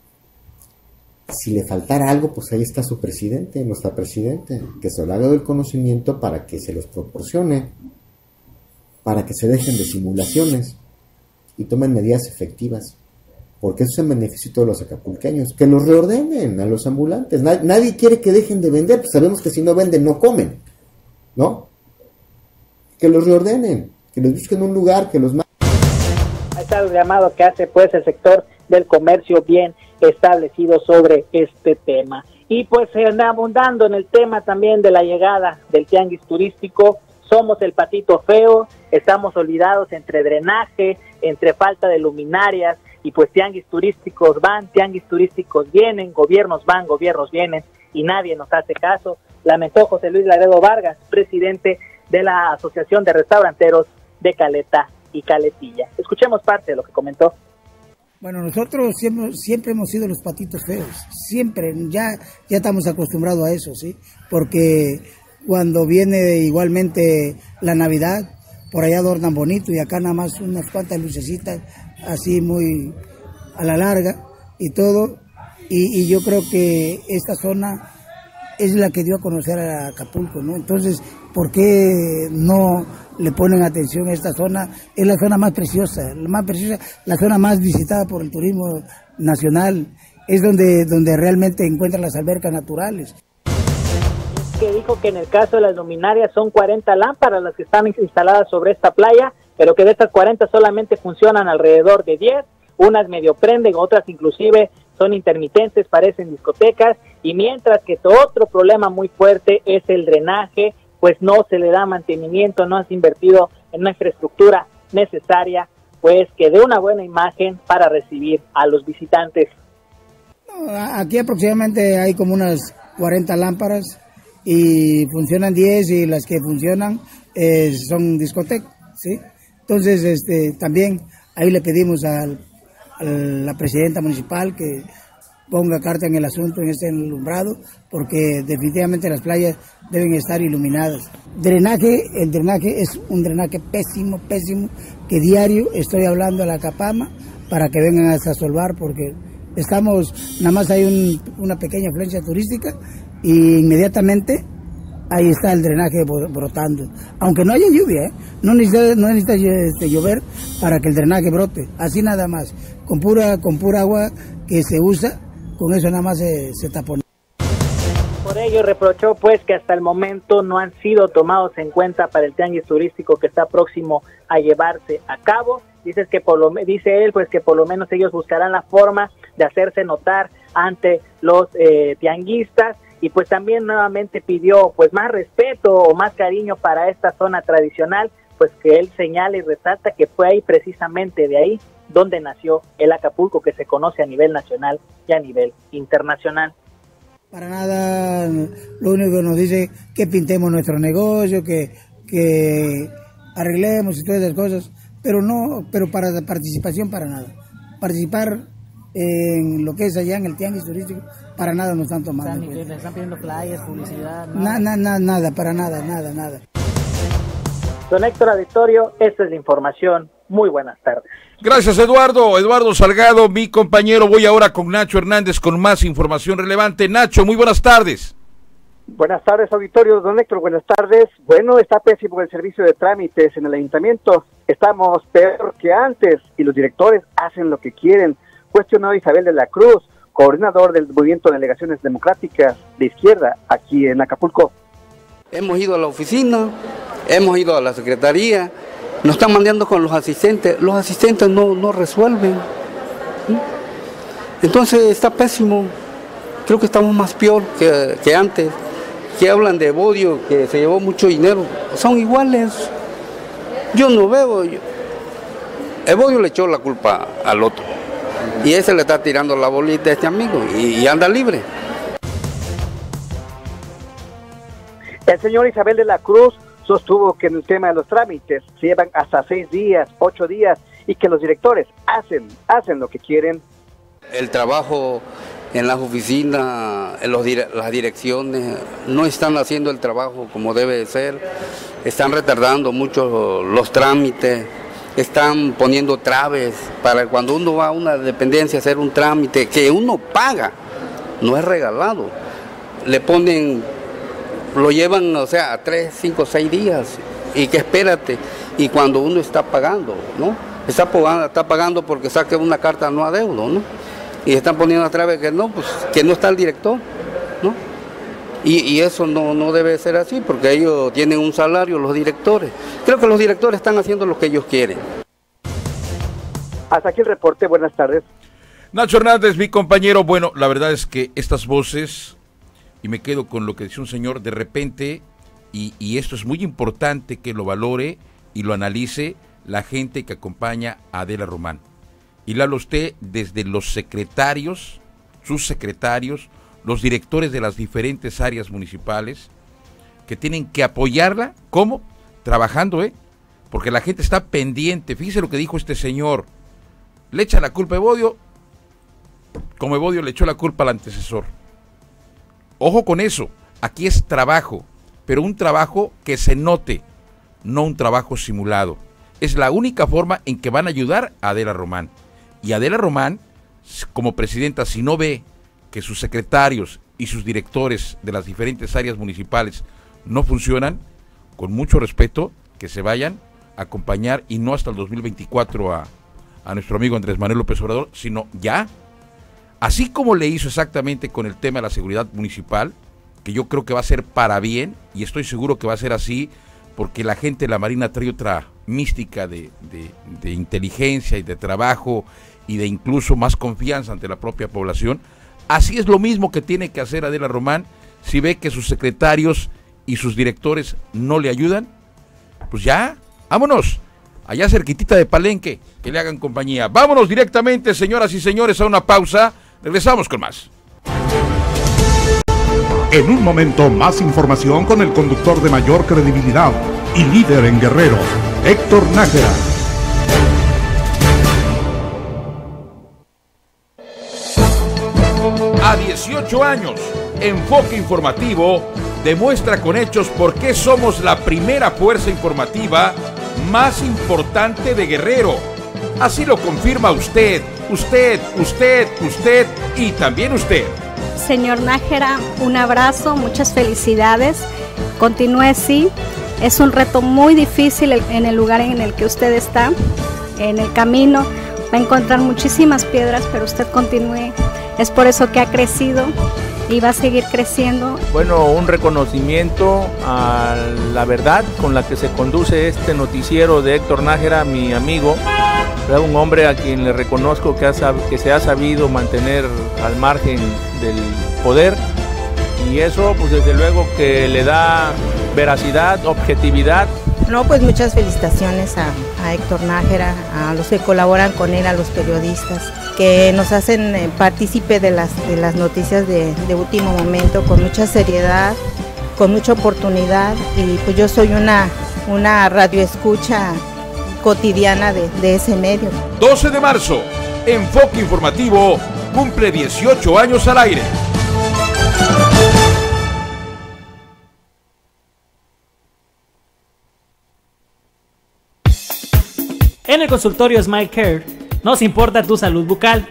Si le faltara algo, pues ahí está su presidente, nuestra presidente, que se lo haga del conocimiento para que se los proporcione, para que se dejen de simulaciones y tomen medidas efectivas, porque eso es en beneficio de todos los acapulqueños, que los reordenen a los ambulantes. Nadie, nadie quiere que dejen de vender, pues sabemos que si no venden no comen, ¿no? Que los reordenen, que les busquen un lugar, que los... Ahí está el llamado que hace pues el sector del comercio bien establecido sobre este tema. Y pues se anda abundando en el tema también de la llegada del tianguis turístico. Somos el patito feo, estamos olvidados entre drenaje, entre falta de luminarias, y pues tianguis turísticos van, tianguis turísticos vienen, gobiernos van, gobiernos vienen, y nadie nos hace caso. Lamentó José Luis Laredo Vargas, presidente de la Asociación de Restauranteros de Caleta y Caletilla. Escuchemos parte de lo que comentó. Bueno, nosotros siempre, siempre hemos sido los patitos feos, siempre, ya, ya estamos acostumbrados a eso, ¿sí? Porque cuando viene igualmente la Navidad, por allá adornan bonito y acá nada más unas cuantas lucecitas así muy a la larga y todo, y, y yo creo que esta zona es la que dio a conocer a Acapulco, ¿no? Entonces, ¿por qué no le ponen atención a esta zona? Es la zona más preciosa, la más preciosa, la zona más visitada por el turismo nacional, es donde, donde realmente encuentran las albercas naturales. Que dijo que en el caso de las luminarias son cuarenta lámparas las que están instaladas sobre esta playa, pero que de estas cuarenta solamente funcionan alrededor de diez, unas medio prenden, otras inclusive son intermitentes, parecen discotecas, y mientras que otro problema muy fuerte es el drenaje, pues no se le da mantenimiento, no has invertido en una infraestructura necesaria, pues que dé una buena imagen para recibir a los visitantes. Aquí aproximadamente hay como unas cuarenta lámparas y funcionan diez, y las que funcionan eh, son discotecas, ¿sí? Entonces, este, también ahí le pedimos al, a la presidenta municipal que ponga carta en el asunto, en este alumbrado, porque definitivamente las playas deben estar iluminadas. Drenaje, el drenaje es un drenaje pésimo, pésimo, que diario estoy hablando a la Capama para que vengan a desasolvar, porque estamos, nada más hay un, una pequeña afluencia turística y inmediatamente ahí está el drenaje brotando, aunque no haya lluvia, ¿eh? no necesita, no necesita este, llover para que el drenaje brote, así nada más, con pura, con pura agua que se usa, con eso nada más se, se tapona. Por ello reprochó pues que hasta el momento no han sido tomados en cuenta para el tianguis turístico que está próximo a llevarse a cabo. Dices que por lo, dice él pues que por lo menos ellos buscarán la forma de hacerse notar ante los eh, tianguistas, y pues también nuevamente pidió pues más respeto o más cariño para esta zona tradicional, pues que él señala y resalta que fue ahí precisamente de ahí donde nació el Acapulco que se conoce a nivel nacional y a nivel internacional. Para nada, lo único que nos dice que pintemos nuestro negocio, que, que arreglemos y todas esas cosas, pero no, pero para la participación para nada. Participar en lo que es allá en el tianguis turístico, para nada nos están tomando. ¿Les están pidiendo playas, publicidad? Nada, nada, nada, nada, para nada, nada, nada. Don Héctor Auditorio, esta es la información. Muy buenas tardes. Gracias, Eduardo. Eduardo Salgado, mi compañero. Voy ahora con Nacho Hernández con más información relevante. Nacho, muy buenas tardes. Buenas tardes, auditorio. Don Héctor, buenas tardes. Bueno, está pésimo el servicio de trámites en el ayuntamiento. Estamos peor que antes y los directores hacen lo que quieren. Cuestionó Isabel de la Cruz, coordinador del Movimiento de Delegaciones Democráticas de Izquierda aquí en Acapulco. Hemos ido a la oficina, hemos ido a la secretaría, nos están mandando con los asistentes, los asistentes no, no resuelven. Entonces está pésimo, creo que estamos más peor que, que antes, que hablan de Evodio, que se llevó mucho dinero, son iguales. Yo no veo, yo. Evodio le echó la culpa al otro, y ese le está tirando la bolita a este amigo, y, y anda libre. El señor Isabel de la Cruz sostuvo que en el tema de los trámites se llevan hasta seis días, ocho días, y que los directores hacen, hacen lo que quieren. El trabajo en las oficinas, en los, las direcciones, no están haciendo el trabajo como debe de ser, están retardando mucho los trámites, están poniendo traves para cuando uno va a una dependencia a hacer un trámite que uno paga, no es regalado, le ponen... lo llevan, o sea, a tres, cinco, seis días, y que espérate, y cuando uno está pagando, ¿no? Está pagando, está pagando porque saque una carta no adeudo, ¿no? Y están poniendo a través que no, pues, que no está el director, ¿no? Y, y eso no, no debe ser así, porque ellos tienen un salario, los directores. Creo que los directores están haciendo lo que ellos quieren. Hasta aquí el reporte, buenas tardes. Nacho Hernández, mi compañero. Bueno, la verdad es que estas voces... y me quedo con lo que dice un señor, de repente, y, y esto es muy importante que lo valore y lo analice la gente que acompaña a Adela Román. Y le habla usted desde los secretarios, sus secretarios, los directores de las diferentes áreas municipales, que tienen que apoyarla, ¿cómo? Trabajando, ¿eh? Porque la gente está pendiente. Fíjese lo que dijo este señor, le echa la culpa a Evodio, como Evodio le echó la culpa al antecesor. Ojo con eso, aquí es trabajo, pero un trabajo que se note, no un trabajo simulado. Es la única forma en que van a ayudar a Adela Román. Y Adela Román, como presidenta, si no ve que sus secretarios y sus directores de las diferentes áreas municipales no funcionan, con mucho respeto, que se vayan a acompañar, y no hasta el dos mil veinticuatro a, a nuestro amigo Andrés Manuel López Obrador, sino ya. Así como le hizo exactamente con el tema de la seguridad municipal, que yo creo que va a ser para bien, y estoy seguro que va a ser así, porque la gente de la Marina trae otra mística de, de, de inteligencia y de trabajo, y de incluso más confianza ante la propia población. Así es lo mismo que tiene que hacer Adela Román si ve que sus secretarios y sus directores no le ayudan. Pues ya, vámonos, allá cerquitita de Palenque, que le hagan compañía. Vámonos directamente, señoras y señores, a una pausa. Regresamos con más. En un momento, más información con el conductor de mayor credibilidad y líder en Guerrero, Héctor Nájera. A dieciocho años, Enfoque Informativo demuestra con hechos por qué somos la primera fuerza informativa más importante de Guerrero. Así lo confirma usted, usted, usted, usted y también usted. Señor Nájera, un abrazo, muchas felicidades. Continúe así. Es un reto muy difícil en el lugar en el que usted está, en el camino. Va a encontrar muchísimas piedras, pero usted continúe. Es por eso que ha crecido y va a seguir creciendo. Bueno, un reconocimiento a la verdad con la que se conduce este noticiero de Héctor Nájera, mi amigo, un hombre a quien le reconozco que, ha, que se ha sabido mantener al margen del poder, y eso pues desde luego que le da veracidad, objetividad. No, pues muchas felicitaciones a, a Héctor Nájera, a los que colaboran con él, a los periodistas, que nos hacen eh, partícipe de las, de las noticias de, de último momento, con mucha seriedad, con mucha oportunidad, y pues yo soy una, una radioescucha cotidiana de, de ese medio. doce de marzo, Enfoque Informativo cumple dieciocho años al aire. En el consultorio Smile Care nos importa tu salud bucal.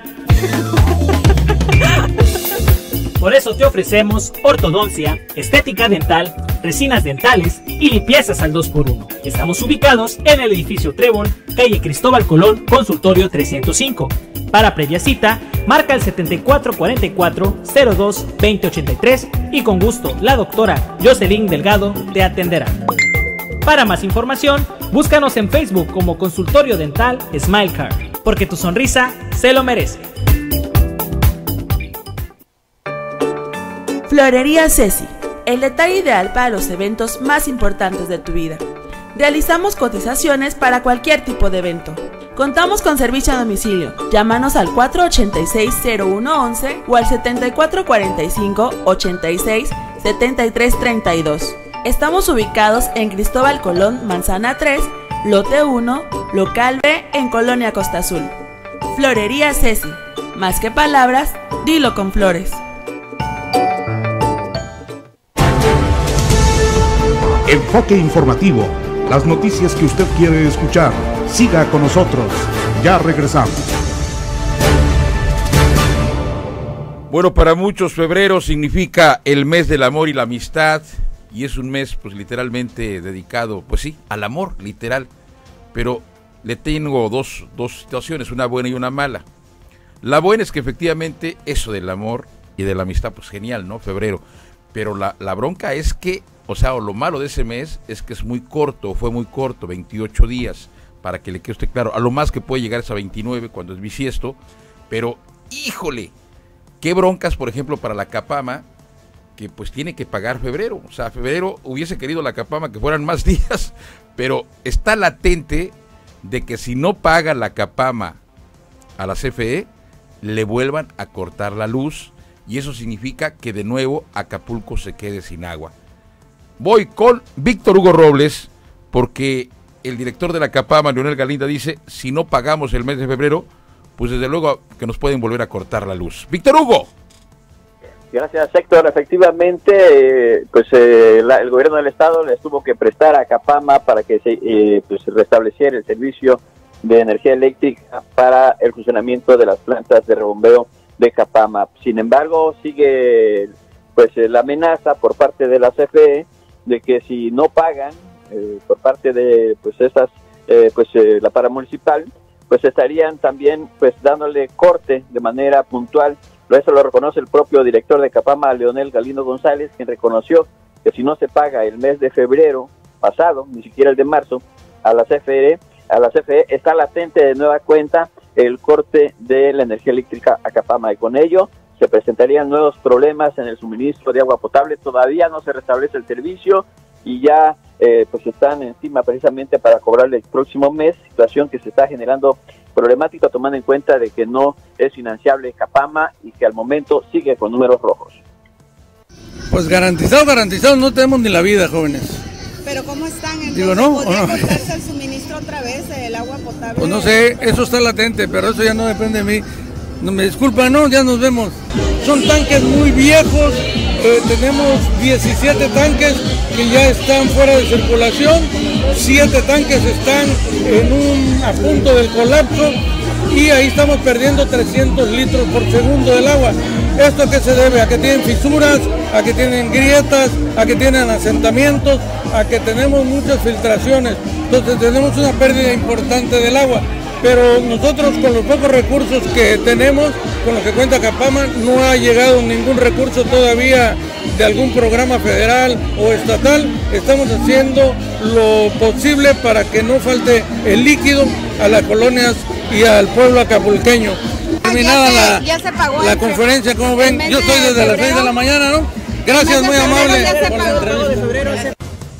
Por eso te ofrecemos ortodoncia, estética dental, resinas dentales y limpiezas al dos por uno. Estamos ubicados en el edificio Trébol, calle Cristóbal Colón, consultorio trescientos cinco. Para previa cita, marca el setenta y cuatro cuarenta y cuatro cero dos veinte ochenta y tres y con gusto la doctora Jocelyn Delgado te atenderá. Para más información, búscanos en Facebook como Consultorio Dental Smile Care, porque tu sonrisa se lo merece. Florería Ceci, el detalle ideal para los eventos más importantes de tu vida. Realizamos cotizaciones para cualquier tipo de evento. Contamos con servicio a domicilio. Llámanos al cuatro ochenta y seis cero uno once o al setenta y cuatro cuarenta y cinco ochenta y seis setenta y tres treinta y dos. Estamos ubicados en Cristóbal Colón, Manzana tres, Lote uno, Local B, en Colonia Costa Azul. Florería Ceci. Más que palabras, dilo con flores. Enfoque Informativo. Las noticias que usted quiere escuchar. Siga con nosotros. Ya regresamos. Bueno, para muchos febrero significa el mes del amor y la amistad. Y es un mes, pues, literalmente dedicado, pues sí, al amor, literal. Pero le tengo dos, dos situaciones, una buena y una mala. La buena es que efectivamente eso del amor y de la amistad, pues genial, ¿no? Febrero. Pero la, la bronca es que, o sea, o lo malo de ese mes es que es muy corto, fue muy corto, veintiocho días, para que le quede usted claro. A lo más que puede llegar es a veintinueve cuando es bisiesto. Pero, híjole, qué broncas, por ejemplo, para la Capama, que pues tiene que pagar febrero. O sea, febrero hubiese querido la Capama que fueran más días, pero está latente de que si no paga la Capama a la C F E, le vuelvan a cortar la luz, y eso significa que de nuevo Acapulco se quede sin agua. Voy con Víctor Hugo Robles, porque el director de la Capama, Leonel Galinda, dice, si no pagamos el mes de febrero, pues desde luego que nos pueden volver a cortar la luz. Víctor Hugo. Gracias, Héctor. Efectivamente, eh, pues eh, la, el gobierno del estado les tuvo que prestar a Capama para que se eh, pues, restableciera el servicio de energía eléctrica para el funcionamiento de las plantas de rebombeo de Capama. Sin embargo, sigue pues eh, la amenaza por parte de la C F E de que si no pagan eh, por parte de pues esas eh, pues eh, la paramunicipal, pues estarían también pues dándole corte de manera puntual. Eso lo reconoce el propio director de Capama, Leonel Galindo González, quien reconoció que si no se paga el mes de febrero pasado, ni siquiera el de marzo, a la C F E, a la C F E está latente de nueva cuenta el corte de la energía eléctrica a Capama, y con ello se presentarían nuevos problemas en el suministro de agua potable. Todavía no se restablece el servicio y ya eh, pues están encima precisamente para cobrarle el próximo mes, situación que se está generando problemática tomando en cuenta de que no es financiable Capama y que al momento sigue con números rojos. Pues garantizado, garantizado, no tenemos ni la vida, jóvenes. Pero ¿cómo están? Entonces, Digo, no, ¿podría no. cortarse el suministro otra vez del agua potable? Pues no sé, eso está latente, pero eso ya no depende de mí. No me disculpa, no, ya nos vemos. Son tanques muy viejos, eh, tenemos diecisiete tanques que ya están fuera de circulación, siete tanques están en un a punto del colapso y ahí estamos perdiendo trescientos litros por segundo del agua. ¿Esto a qué se debe? A que tienen fisuras, a que tienen grietas, a que tienen asentamientos, a que tenemos muchas filtraciones. Entonces tenemos una pérdida importante del agua. Pero nosotros con los pocos recursos que tenemos, con lo que cuenta Capama, no ha llegado ningún recurso todavía de algún programa federal o estatal. Estamos haciendo lo posible para que no falte el líquido a las colonias y al pueblo acapulqueño. Terminada se, la, ya se pagó la el, conferencia, como ven, yo estoy desde las seis de la mañana, ¿no? Gracias, muy amable por la entrevista.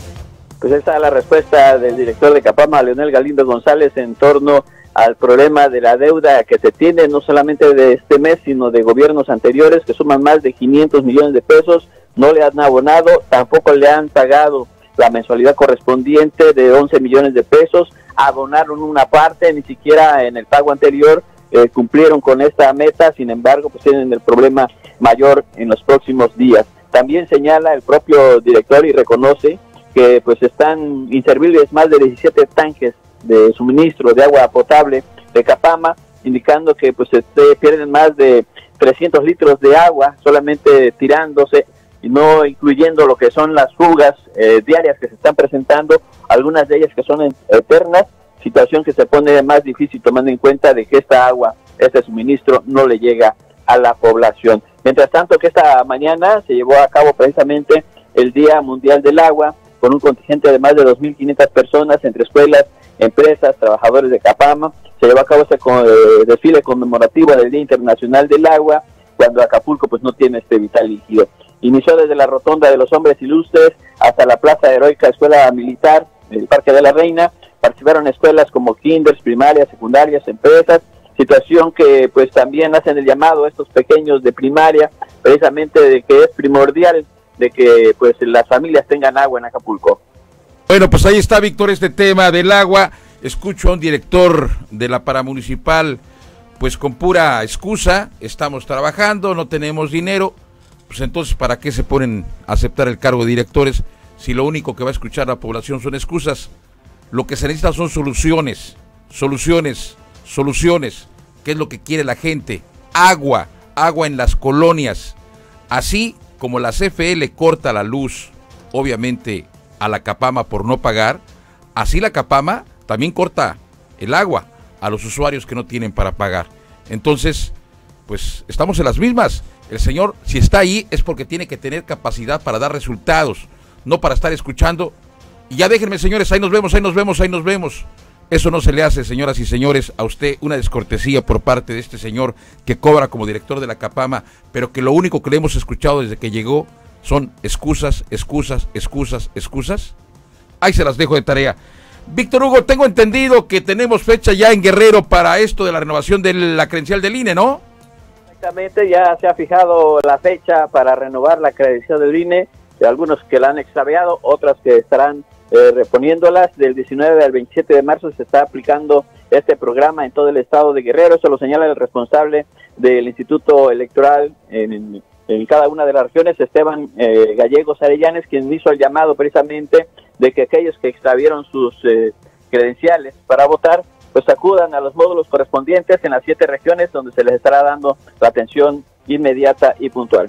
Pues esta es la respuesta del director de Capama, Leonel Galindo González, en torno al problema de la deuda que se tiene no solamente de este mes, sino de gobiernos anteriores que suman más de quinientos millones de pesos, no le han abonado, tampoco le han pagado la mensualidad correspondiente de once millones de pesos, abonaron una parte, ni siquiera en el pago anterior eh, cumplieron con esta meta, sin embargo, pues tienen el problema mayor en los próximos días. También señala el propio director y reconoce que pues están inservibles más de diecisiete tanques de suministro de agua potable de Capama, indicando que pues se pierden más de trescientos litros de agua solamente tirándose, y no incluyendo lo que son las fugas eh, diarias que se están presentando, algunas de ellas que son eternas, situación que se pone más difícil tomando en cuenta de que esta agua, este suministro no le llega a la población. Mientras tanto, que esta mañana se llevó a cabo precisamente el Día Mundial del Agua, con un contingente de más de dos mil quinientas personas entre escuelas, empresas, trabajadores de Capama. Se llevó a cabo este eh, desfile conmemorativo del Día Internacional del Agua, cuando Acapulco pues no tiene este vital líquido. Inició desde la Rotonda de los Hombres Ilustres hasta la Plaza Heroica Escuela Militar, el Parque de la Reina. Participaron escuelas como kinders, primarias, secundarias, empresas, situación que pues también hacen el llamado a estos pequeños de primaria, precisamente de que es primordial de que pues las familias tengan agua en Acapulco. Bueno, pues ahí está, Víctor, este tema del agua. Escucho a un director de la paramunicipal, pues con pura excusa, estamos trabajando, no tenemos dinero, pues entonces ¿para qué se ponen a aceptar el cargo de directores si lo único que va a escuchar la población son excusas? Lo que se necesita son soluciones, soluciones, soluciones. ¿Qué es lo que quiere la gente? Agua, agua en las colonias. Así como la C F E le corta la luz, obviamente, a la Capama por no pagar, así la Capama también corta el agua a los usuarios que no tienen para pagar. Entonces, pues estamos en las mismas. El señor, si está ahí, es porque tiene que tener capacidad para dar resultados, no para estar escuchando. Y ya déjenme, señores, ahí nos vemos, ahí nos vemos, ahí nos vemos. Eso no se le hace, señoras y señores, a usted una descortesía por parte de este señor que cobra como director de la Capama, pero que lo único que le hemos escuchado desde que llegó son excusas, excusas, excusas, excusas. Ahí se las dejo de tarea. Víctor Hugo, tengo entendido que tenemos fecha ya en Guerrero para esto de la renovación de la credencial del I N E, ¿no? Exactamente, ya se ha fijado la fecha para renovar la credencial del I N E, de algunos que la han extraviado, otras que estarán eh, reponiéndolas. Del diecinueve al veintisiete de marzo se está aplicando este programa en todo el estado de Guerrero. Eso lo señala el responsable del Instituto Electoral en, en cada una de las regiones, Esteban eh, Gallegos Arellanes, quien hizo el llamado precisamente de que aquellos que extravieron sus eh, credenciales para votar, pues acudan a los módulos correspondientes en las siete regiones donde se les estará dando la atención inmediata y puntual.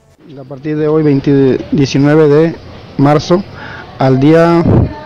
A partir de hoy, veinte, diecinueve de marzo, al día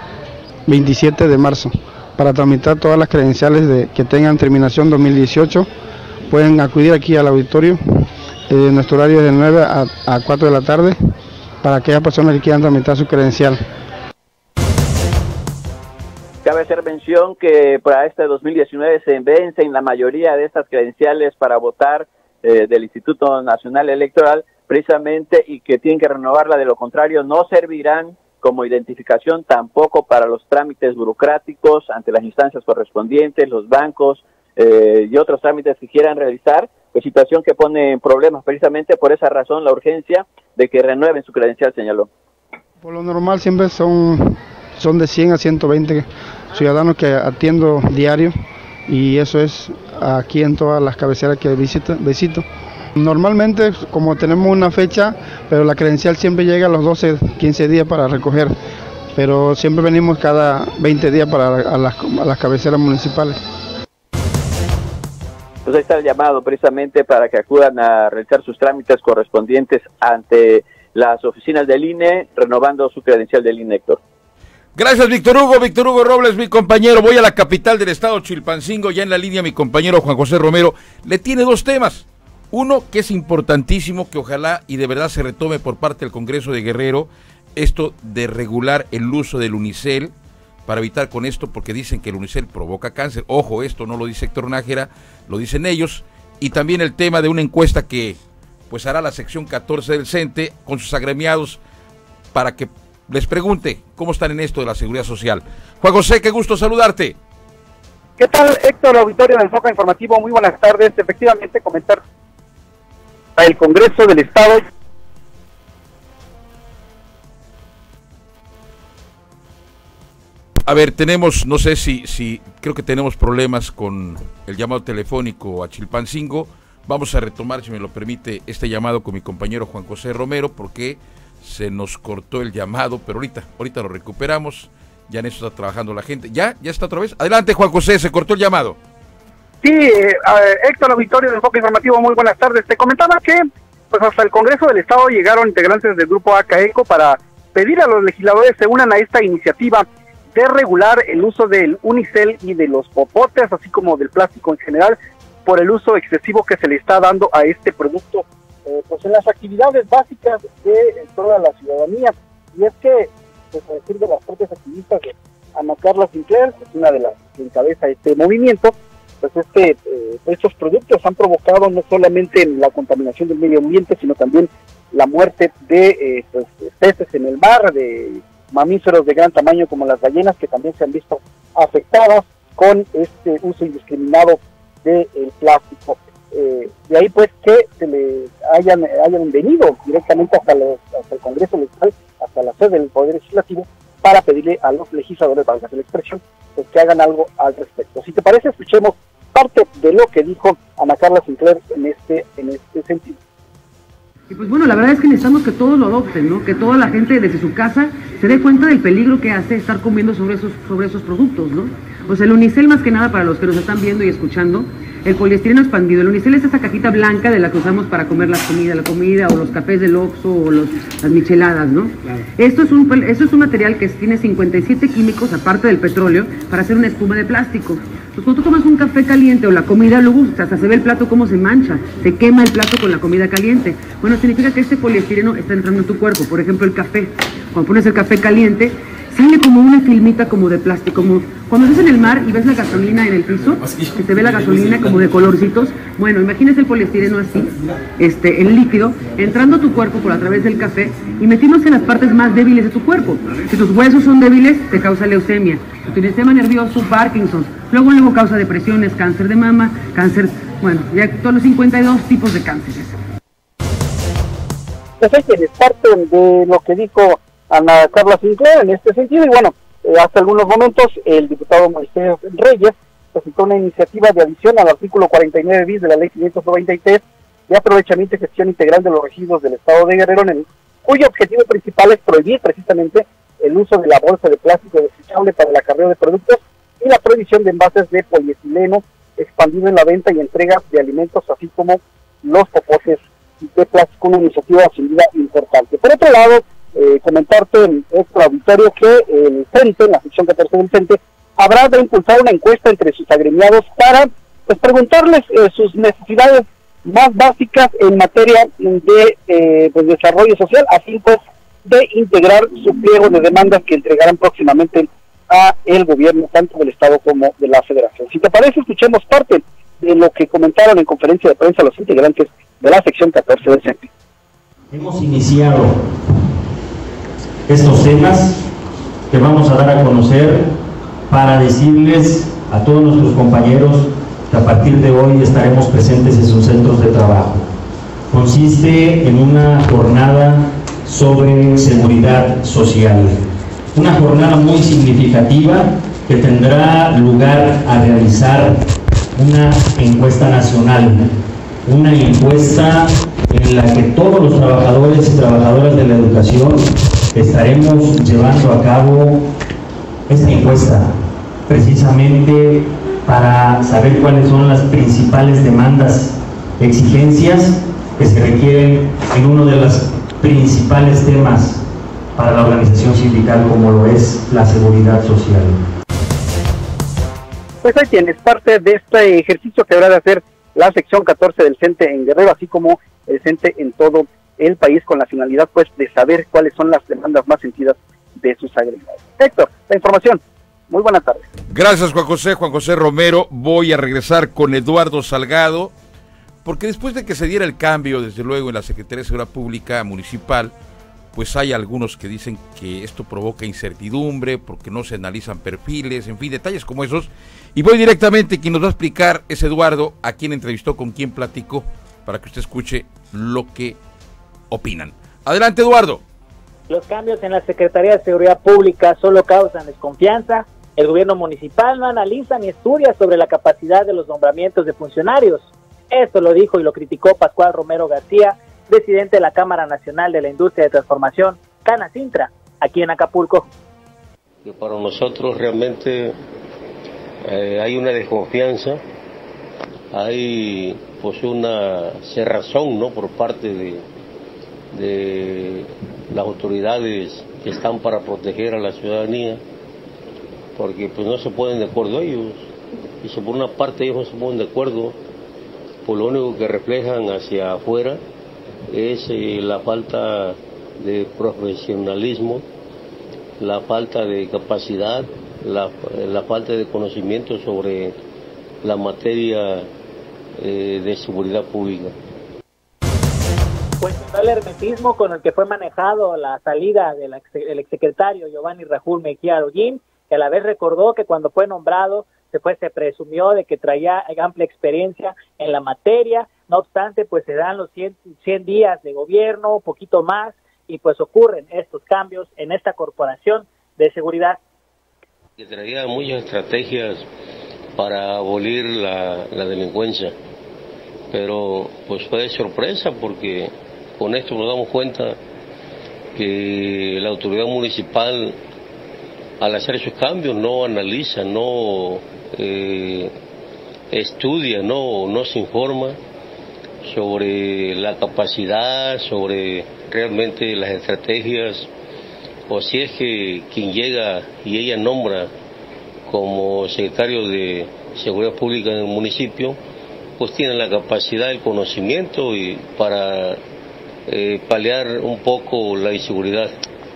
veintisiete de marzo, para tramitar todas las credenciales de, que tengan terminación dos mil dieciocho, pueden acudir aquí al auditorio. Eh, nuestro horario es de nueve a, a cuatro de la tarde, para aquellas personas que quieran tramitar su credencial. Cabe hacer mención que para este dos mil diecinueve se vencen la mayoría de estas credenciales para votar eh, del Instituto Nacional Electoral, precisamente, y que tienen que renovarla, de lo contrario no servirán como identificación tampoco para los trámites burocráticos ante las instancias correspondientes, los bancos eh, y otros trámites que quieran realizar, pues situación que pone en problemas. Precisamente por esa razón la urgencia de que renueven su credencial, señaló. Por lo normal siempre son, son de cien a ciento veinte ciudadanos que atiendo diario, y eso es aquí en todas las cabeceras que visito. visito. Normalmente, como tenemos una fecha, pero la credencial siempre llega a los doce, quince días para recoger, pero siempre venimos cada veinte días para a las, a las cabeceras municipales. Pues ahí está el llamado precisamente para que acudan a realizar sus trámites correspondientes ante las oficinas del I N E, renovando su credencial del I N E, Héctor. Gracias, Víctor Hugo. Víctor Hugo Robles, mi compañero. Voy a la capital del estado, Chilpancingo, ya en la línea mi compañero Juan José Romero. Le tiene dos temas. Uno, que es importantísimo, que ojalá y de verdad se retome por parte del Congreso de Guerrero, esto de regular el uso del Unicel, para evitar con esto, porque dicen que el Unicel provoca cáncer. Ojo, esto no lo dice Héctor Nájera, lo dicen ellos. Y también el tema de una encuesta que pues hará la sección catorce del CENTE con sus agremiados para que les pregunte cómo están en esto de la seguridad social. Juan José, qué gusto saludarte. ¿Qué tal, Héctor, auditorio del Enfoque Informativo? Muy buenas tardes. Efectivamente, comentar el Congreso del Estado. A ver, tenemos, no sé si, si, creo que tenemos problemas con el llamado telefónico a Chilpancingo. Vamos a retomar, si me lo permite, este llamado con mi compañero Juan José Romero, porque se nos cortó el llamado, pero ahorita, ahorita lo recuperamos. Ya en eso está trabajando la gente. ¿Ya? ¿Ya está otra vez? Adelante, Juan José, se cortó el llamado. Sí, eh, Héctor, auditorio del Enfoque Informativo, muy buenas tardes. Te comentaba que pues hasta el Congreso del Estado llegaron integrantes del grupo ACAECO para pedir a los legisladores se unan a esta iniciativa de regular el uso del Unicel y de los popotes, así como del plástico en general, por el uso excesivo que se le está dando a este producto eh, pues en las actividades básicas de toda la ciudadanía. Y es que, pues a decir de las propias activistas de Ana Carla Sinclair, que es una de las que encabeza este movimiento, pues este, eh, estos productos han provocado no solamente la contaminación del medio ambiente, sino también la muerte de eh, pues, peces en el mar, de mamíferos de gran tamaño como las ballenas, que también se han visto afectadas con este uso indiscriminado del plástico. Eh, de ahí pues que se le hayan, hayan venido directamente hasta, los, hasta el Congreso Local, hasta la sede del Poder Legislativo, para pedirle a los legisladores, para hacer la expresión, pues que hagan algo al respecto. Si te parece, escuchemos parte de lo que dijo Ana Carla Sinclair en este, en este sentido. Y pues bueno, la verdad es que necesitamos que todos lo adopten, ¿no? Que toda la gente desde su casa se dé cuenta del peligro que hace estar comiendo sobre esos, sobre esos productos, ¿no? O sea, el Unicel, más que nada para los que nos están viendo y escuchando, el poliestireno expandido. El Unicel es esa cajita blanca de la que usamos para comer la comida, la comida o los cafés del Oxxo o los, las micheladas, ¿no? Claro. Esto es un, esto es un material que tiene cincuenta y siete químicos, aparte del petróleo, para hacer una espuma de plástico. Entonces, cuando tú tomas un café caliente o la comida, luego hasta se ve el plato cómo se mancha, se quema el plato con la comida caliente. Bueno, significa que este poliestireno está entrando en tu cuerpo. Por ejemplo, el café. Cuando pones el café caliente, sale como una filmita como de plástico, como cuando estás en el mar y ves la gasolina en el piso, que se ve la gasolina como de colorcitos. Bueno, imagínese el poliestireno así, este, en líquido, entrando a tu cuerpo por a través del café y metiéndose en las partes más débiles de tu cuerpo. Si tus huesos son débiles, te causa leucemia. Si tu sistema nervioso, Parkinson. Luego, luego causa depresiones, cáncer de mama, cáncer, bueno, ya todos los cincuenta y dos tipos de cánceres. Pues es parte de lo que dijo Ana Carla Sinclair en este sentido, y bueno, eh, hace algunos momentos el diputado Moisés Reyes presentó una iniciativa de adición al artículo cuarenta y nueve bis de la ley quinientos noventa y tres de aprovechamiento y gestión integral de los residuos del estado de Guerrero, en el, cuyo objetivo principal es prohibir precisamente el uso de la bolsa de plástico desechable para el acarreo de productos y la prohibición de envases de polietileno expandido en la venta y entrega de alimentos, así como los popotes de plástico, una iniciativa sin duda importante. Por otro lado, Eh, comentarte en este auditorio que el CENTE, en la sección catorce del CENTE, habrá de impulsar una encuesta entre sus agremiados para pues, preguntarles eh, sus necesidades más básicas en materia de eh, pues, desarrollo social, a fin pues, de integrar su pliego de demandas que entregarán próximamente a el gobierno tanto del Estado como de la Federación. Si te parece, escuchemos parte de lo que comentaron en conferencia de prensa los integrantes de la sección catorce del CENTE. Hemos iniciado estos temas que vamos a dar a conocer para decirles a todos nuestros compañeros que a partir de hoy estaremos presentes en sus centros de trabajo. Consiste en una jornada sobre seguridad social, una jornada muy significativa que tendrá lugar a realizar una encuesta nacional, una encuesta en la que todos los trabajadores y trabajadoras de la educación estaremos llevando a cabo esta encuesta precisamente para saber cuáles son las principales demandas, exigencias que se requieren en uno de los principales temas para la organización sindical como lo es la seguridad social. Pues ahí tienes parte de este ejercicio que habrá de hacer la sección catorce del CENTE en Guerrero, así como el CENTE en todo el país, con la finalidad pues de saber cuáles son las demandas más sentidas de sus agregados. Héctor, la información. Muy buenas tardes. Gracias, Juan José, Juan José Romero. Voy a regresar con Eduardo Salgado, porque después de que se diera el cambio, desde luego, en la Secretaría de Seguridad Pública Municipal, pues hay algunos que dicen que esto provoca incertidumbre, porque no se analizan perfiles, en fin, detalles como esos. Y voy directamente, quien nos va a explicar es Eduardo, a quien entrevistó, con quien platicó, para que usted escuche lo que opinan. Adelante, Eduardo. Los cambios en la Secretaría de Seguridad Pública solo causan desconfianza. El gobierno municipal no analiza ni estudia sobre la capacidad de los nombramientos de funcionarios. Esto lo dijo y lo criticó Pascual Romero García, presidente de la Cámara Nacional de la Industria de Transformación, Canacintra, aquí en Acapulco. Que para nosotros realmente eh, hay una desconfianza, hay pues una cerrazón, ¿no?, por parte de, de las autoridades que están para proteger a la ciudadanía, porque pues no se ponen de acuerdo ellos, y si por una parte ellos no se ponen de acuerdo, pues lo único que reflejan hacia afuera es eh, la falta de profesionalismo, la falta de capacidad, la, la falta de conocimiento sobre la materia eh, de seguridad pública. Cuestionó el hermetismo con el que fue manejado la salida del ex, el exsecretario Giovanni Rajul Mejía Arollín, que a la vez recordó que cuando fue nombrado se, fue, se presumió de que traía amplia experiencia en la materia. No obstante, pues se dan los cien, cien días de gobierno, poquito más, y pues ocurren estos cambios en esta corporación de seguridad. Que traía muchas estrategias para abolir la, la delincuencia, pero pues fue de sorpresa, porque con esto nos damos cuenta que la autoridad municipal, al hacer esos cambios, no analiza, no eh, estudia, no, no se informa sobre la capacidad, sobre realmente las estrategias, o si es que quien llega y ella nombra como secretario de Seguridad Pública en el municipio, pues tiene la capacidad, el conocimiento y para eh, paliar un poco la inseguridad.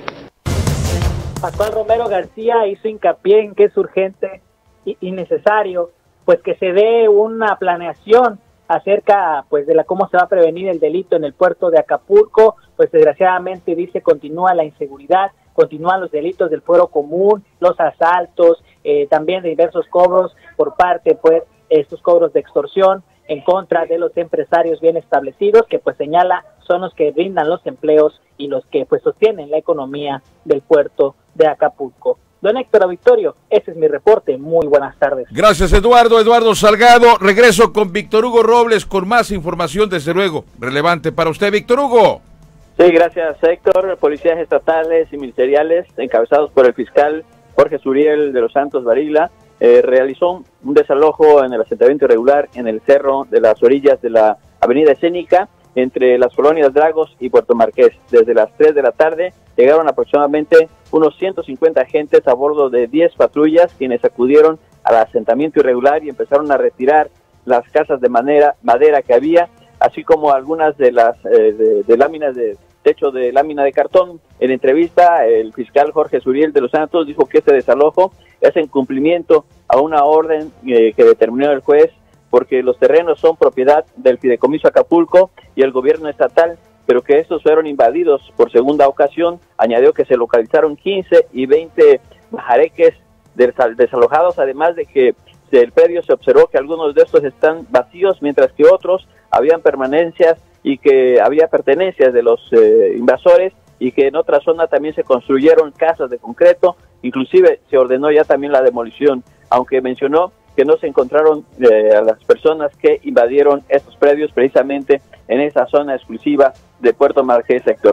Pascual Romero García hizo hincapié en que es urgente y, y necesario pues que se dé una planeación acerca pues de la cómo se va a prevenir el delito en el puerto de Acapulco. Pues desgraciadamente, dice, continúa la inseguridad, continúan los delitos del fuero común, los asaltos, eh, también de diversos cobros por parte, pues, estos cobros de extorsión en contra de los empresarios bien establecidos, que pues señala son los que brindan los empleos y los que pues sostienen la economía del puerto de Acapulco. Don Héctor Victorio, ese es mi reporte. Muy buenas tardes. Gracias, Eduardo. Eduardo Salgado. Regreso con Víctor Hugo Robles con más información, desde luego, relevante para usted. Víctor Hugo. Sí, gracias, Héctor. Policías estatales y ministeriales, encabezados por el fiscal Jorge Suriel de los Santos Varila, eh, realizó un desalojo en el asentamiento irregular en el cerro de las orillas de la avenida Escénica, entre las colonias Dragos y Puerto Marqués. Desde las tres de la tarde llegaron aproximadamente unos ciento cincuenta agentes a bordo de diez patrullas, quienes acudieron al asentamiento irregular y empezaron a retirar las casas de madera, madera que había, así como algunas de las eh, de, de láminas de, techo de lámina de cartón. En entrevista, el fiscal Jorge Suriel de los Santos dijo que este desalojo es en cumplimiento a una orden eh, que determinó el juez, porque los terrenos son propiedad del Fideicomiso Acapulco y el gobierno estatal, pero que estos fueron invadidos por segunda ocasión. Añadió que se localizaron quince y veinte majareques desalojados, además de que del predio se observó que algunos de estos están vacíos, mientras que otros habían permanencias y que había pertenencias de los eh, invasores, y que en otra zona también se construyeron casas de concreto, inclusive se ordenó ya también la demolición, aunque mencionó que no se encontraron eh, a las personas que invadieron estos predios precisamente en esa zona exclusiva de Puerto Marqués, sector.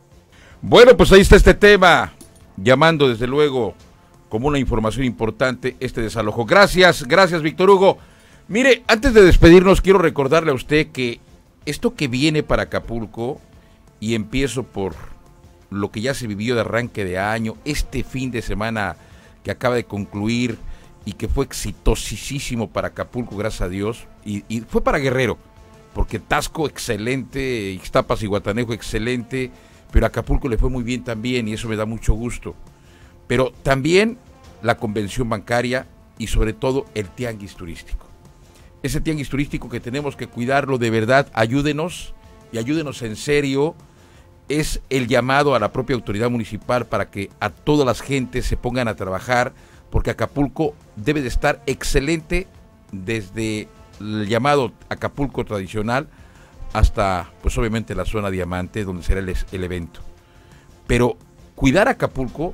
Bueno, pues ahí está este tema, llamando desde luego como una información importante este desalojo. Gracias, gracias Víctor Hugo. Mire, antes de despedirnos quiero recordarle a usted que esto que viene para Acapulco, y empiezo por lo que ya se vivió de arranque de año, este fin de semana que acaba de concluir y que fue exitosísimo para Acapulco, gracias a Dios, y, y fue para Guerrero, porque Taxco excelente, Ixtapas y Guatanejo excelente, pero a Acapulco le fue muy bien también y eso me da mucho gusto. Pero también la convención bancaria y sobre todo el tianguis turístico. Ese tianguis turístico que tenemos que cuidarlo de verdad, ayúdenos y ayúdenos en serio. Es el llamado a la propia autoridad municipal para que a todas las gentes se pongan a trabajar, porque Acapulco debe de estar excelente desde el llamado Acapulco tradicional hasta, pues obviamente, la zona Diamante, donde será el, el evento. Pero cuidar Acapulco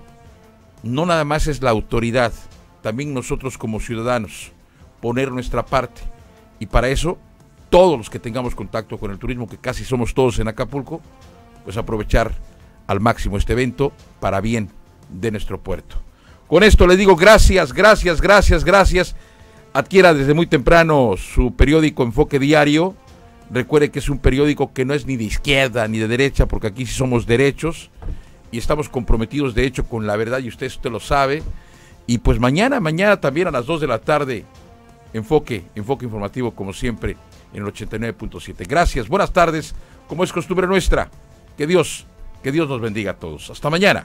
no nada más es la autoridad, también nosotros como ciudadanos, poner nuestra parte. Y para eso, todos los que tengamos contacto con el turismo, que casi somos todos en Acapulco, pues aprovechar al máximo este evento para bien de nuestro puerto. Con esto le digo gracias, gracias, gracias, gracias. Adquiera desde muy temprano su periódico Enfoque Diario. Recuerde que es un periódico que no es ni de izquierda ni de derecha, porque aquí sí somos derechos y estamos comprometidos de hecho con la verdad, y usted, usted lo sabe. Y pues mañana, mañana también a las dos de la tarde, Enfoque, Enfoque Informativo como siempre en el ochenta y nueve punto siete. Gracias, buenas tardes, como es costumbre nuestra. Que Dios, que Dios nos bendiga a todos. Hasta mañana.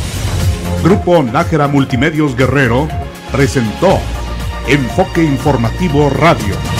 Grupo Nájera Multimedios Guerrero presentó Enfoque Informativo Radio.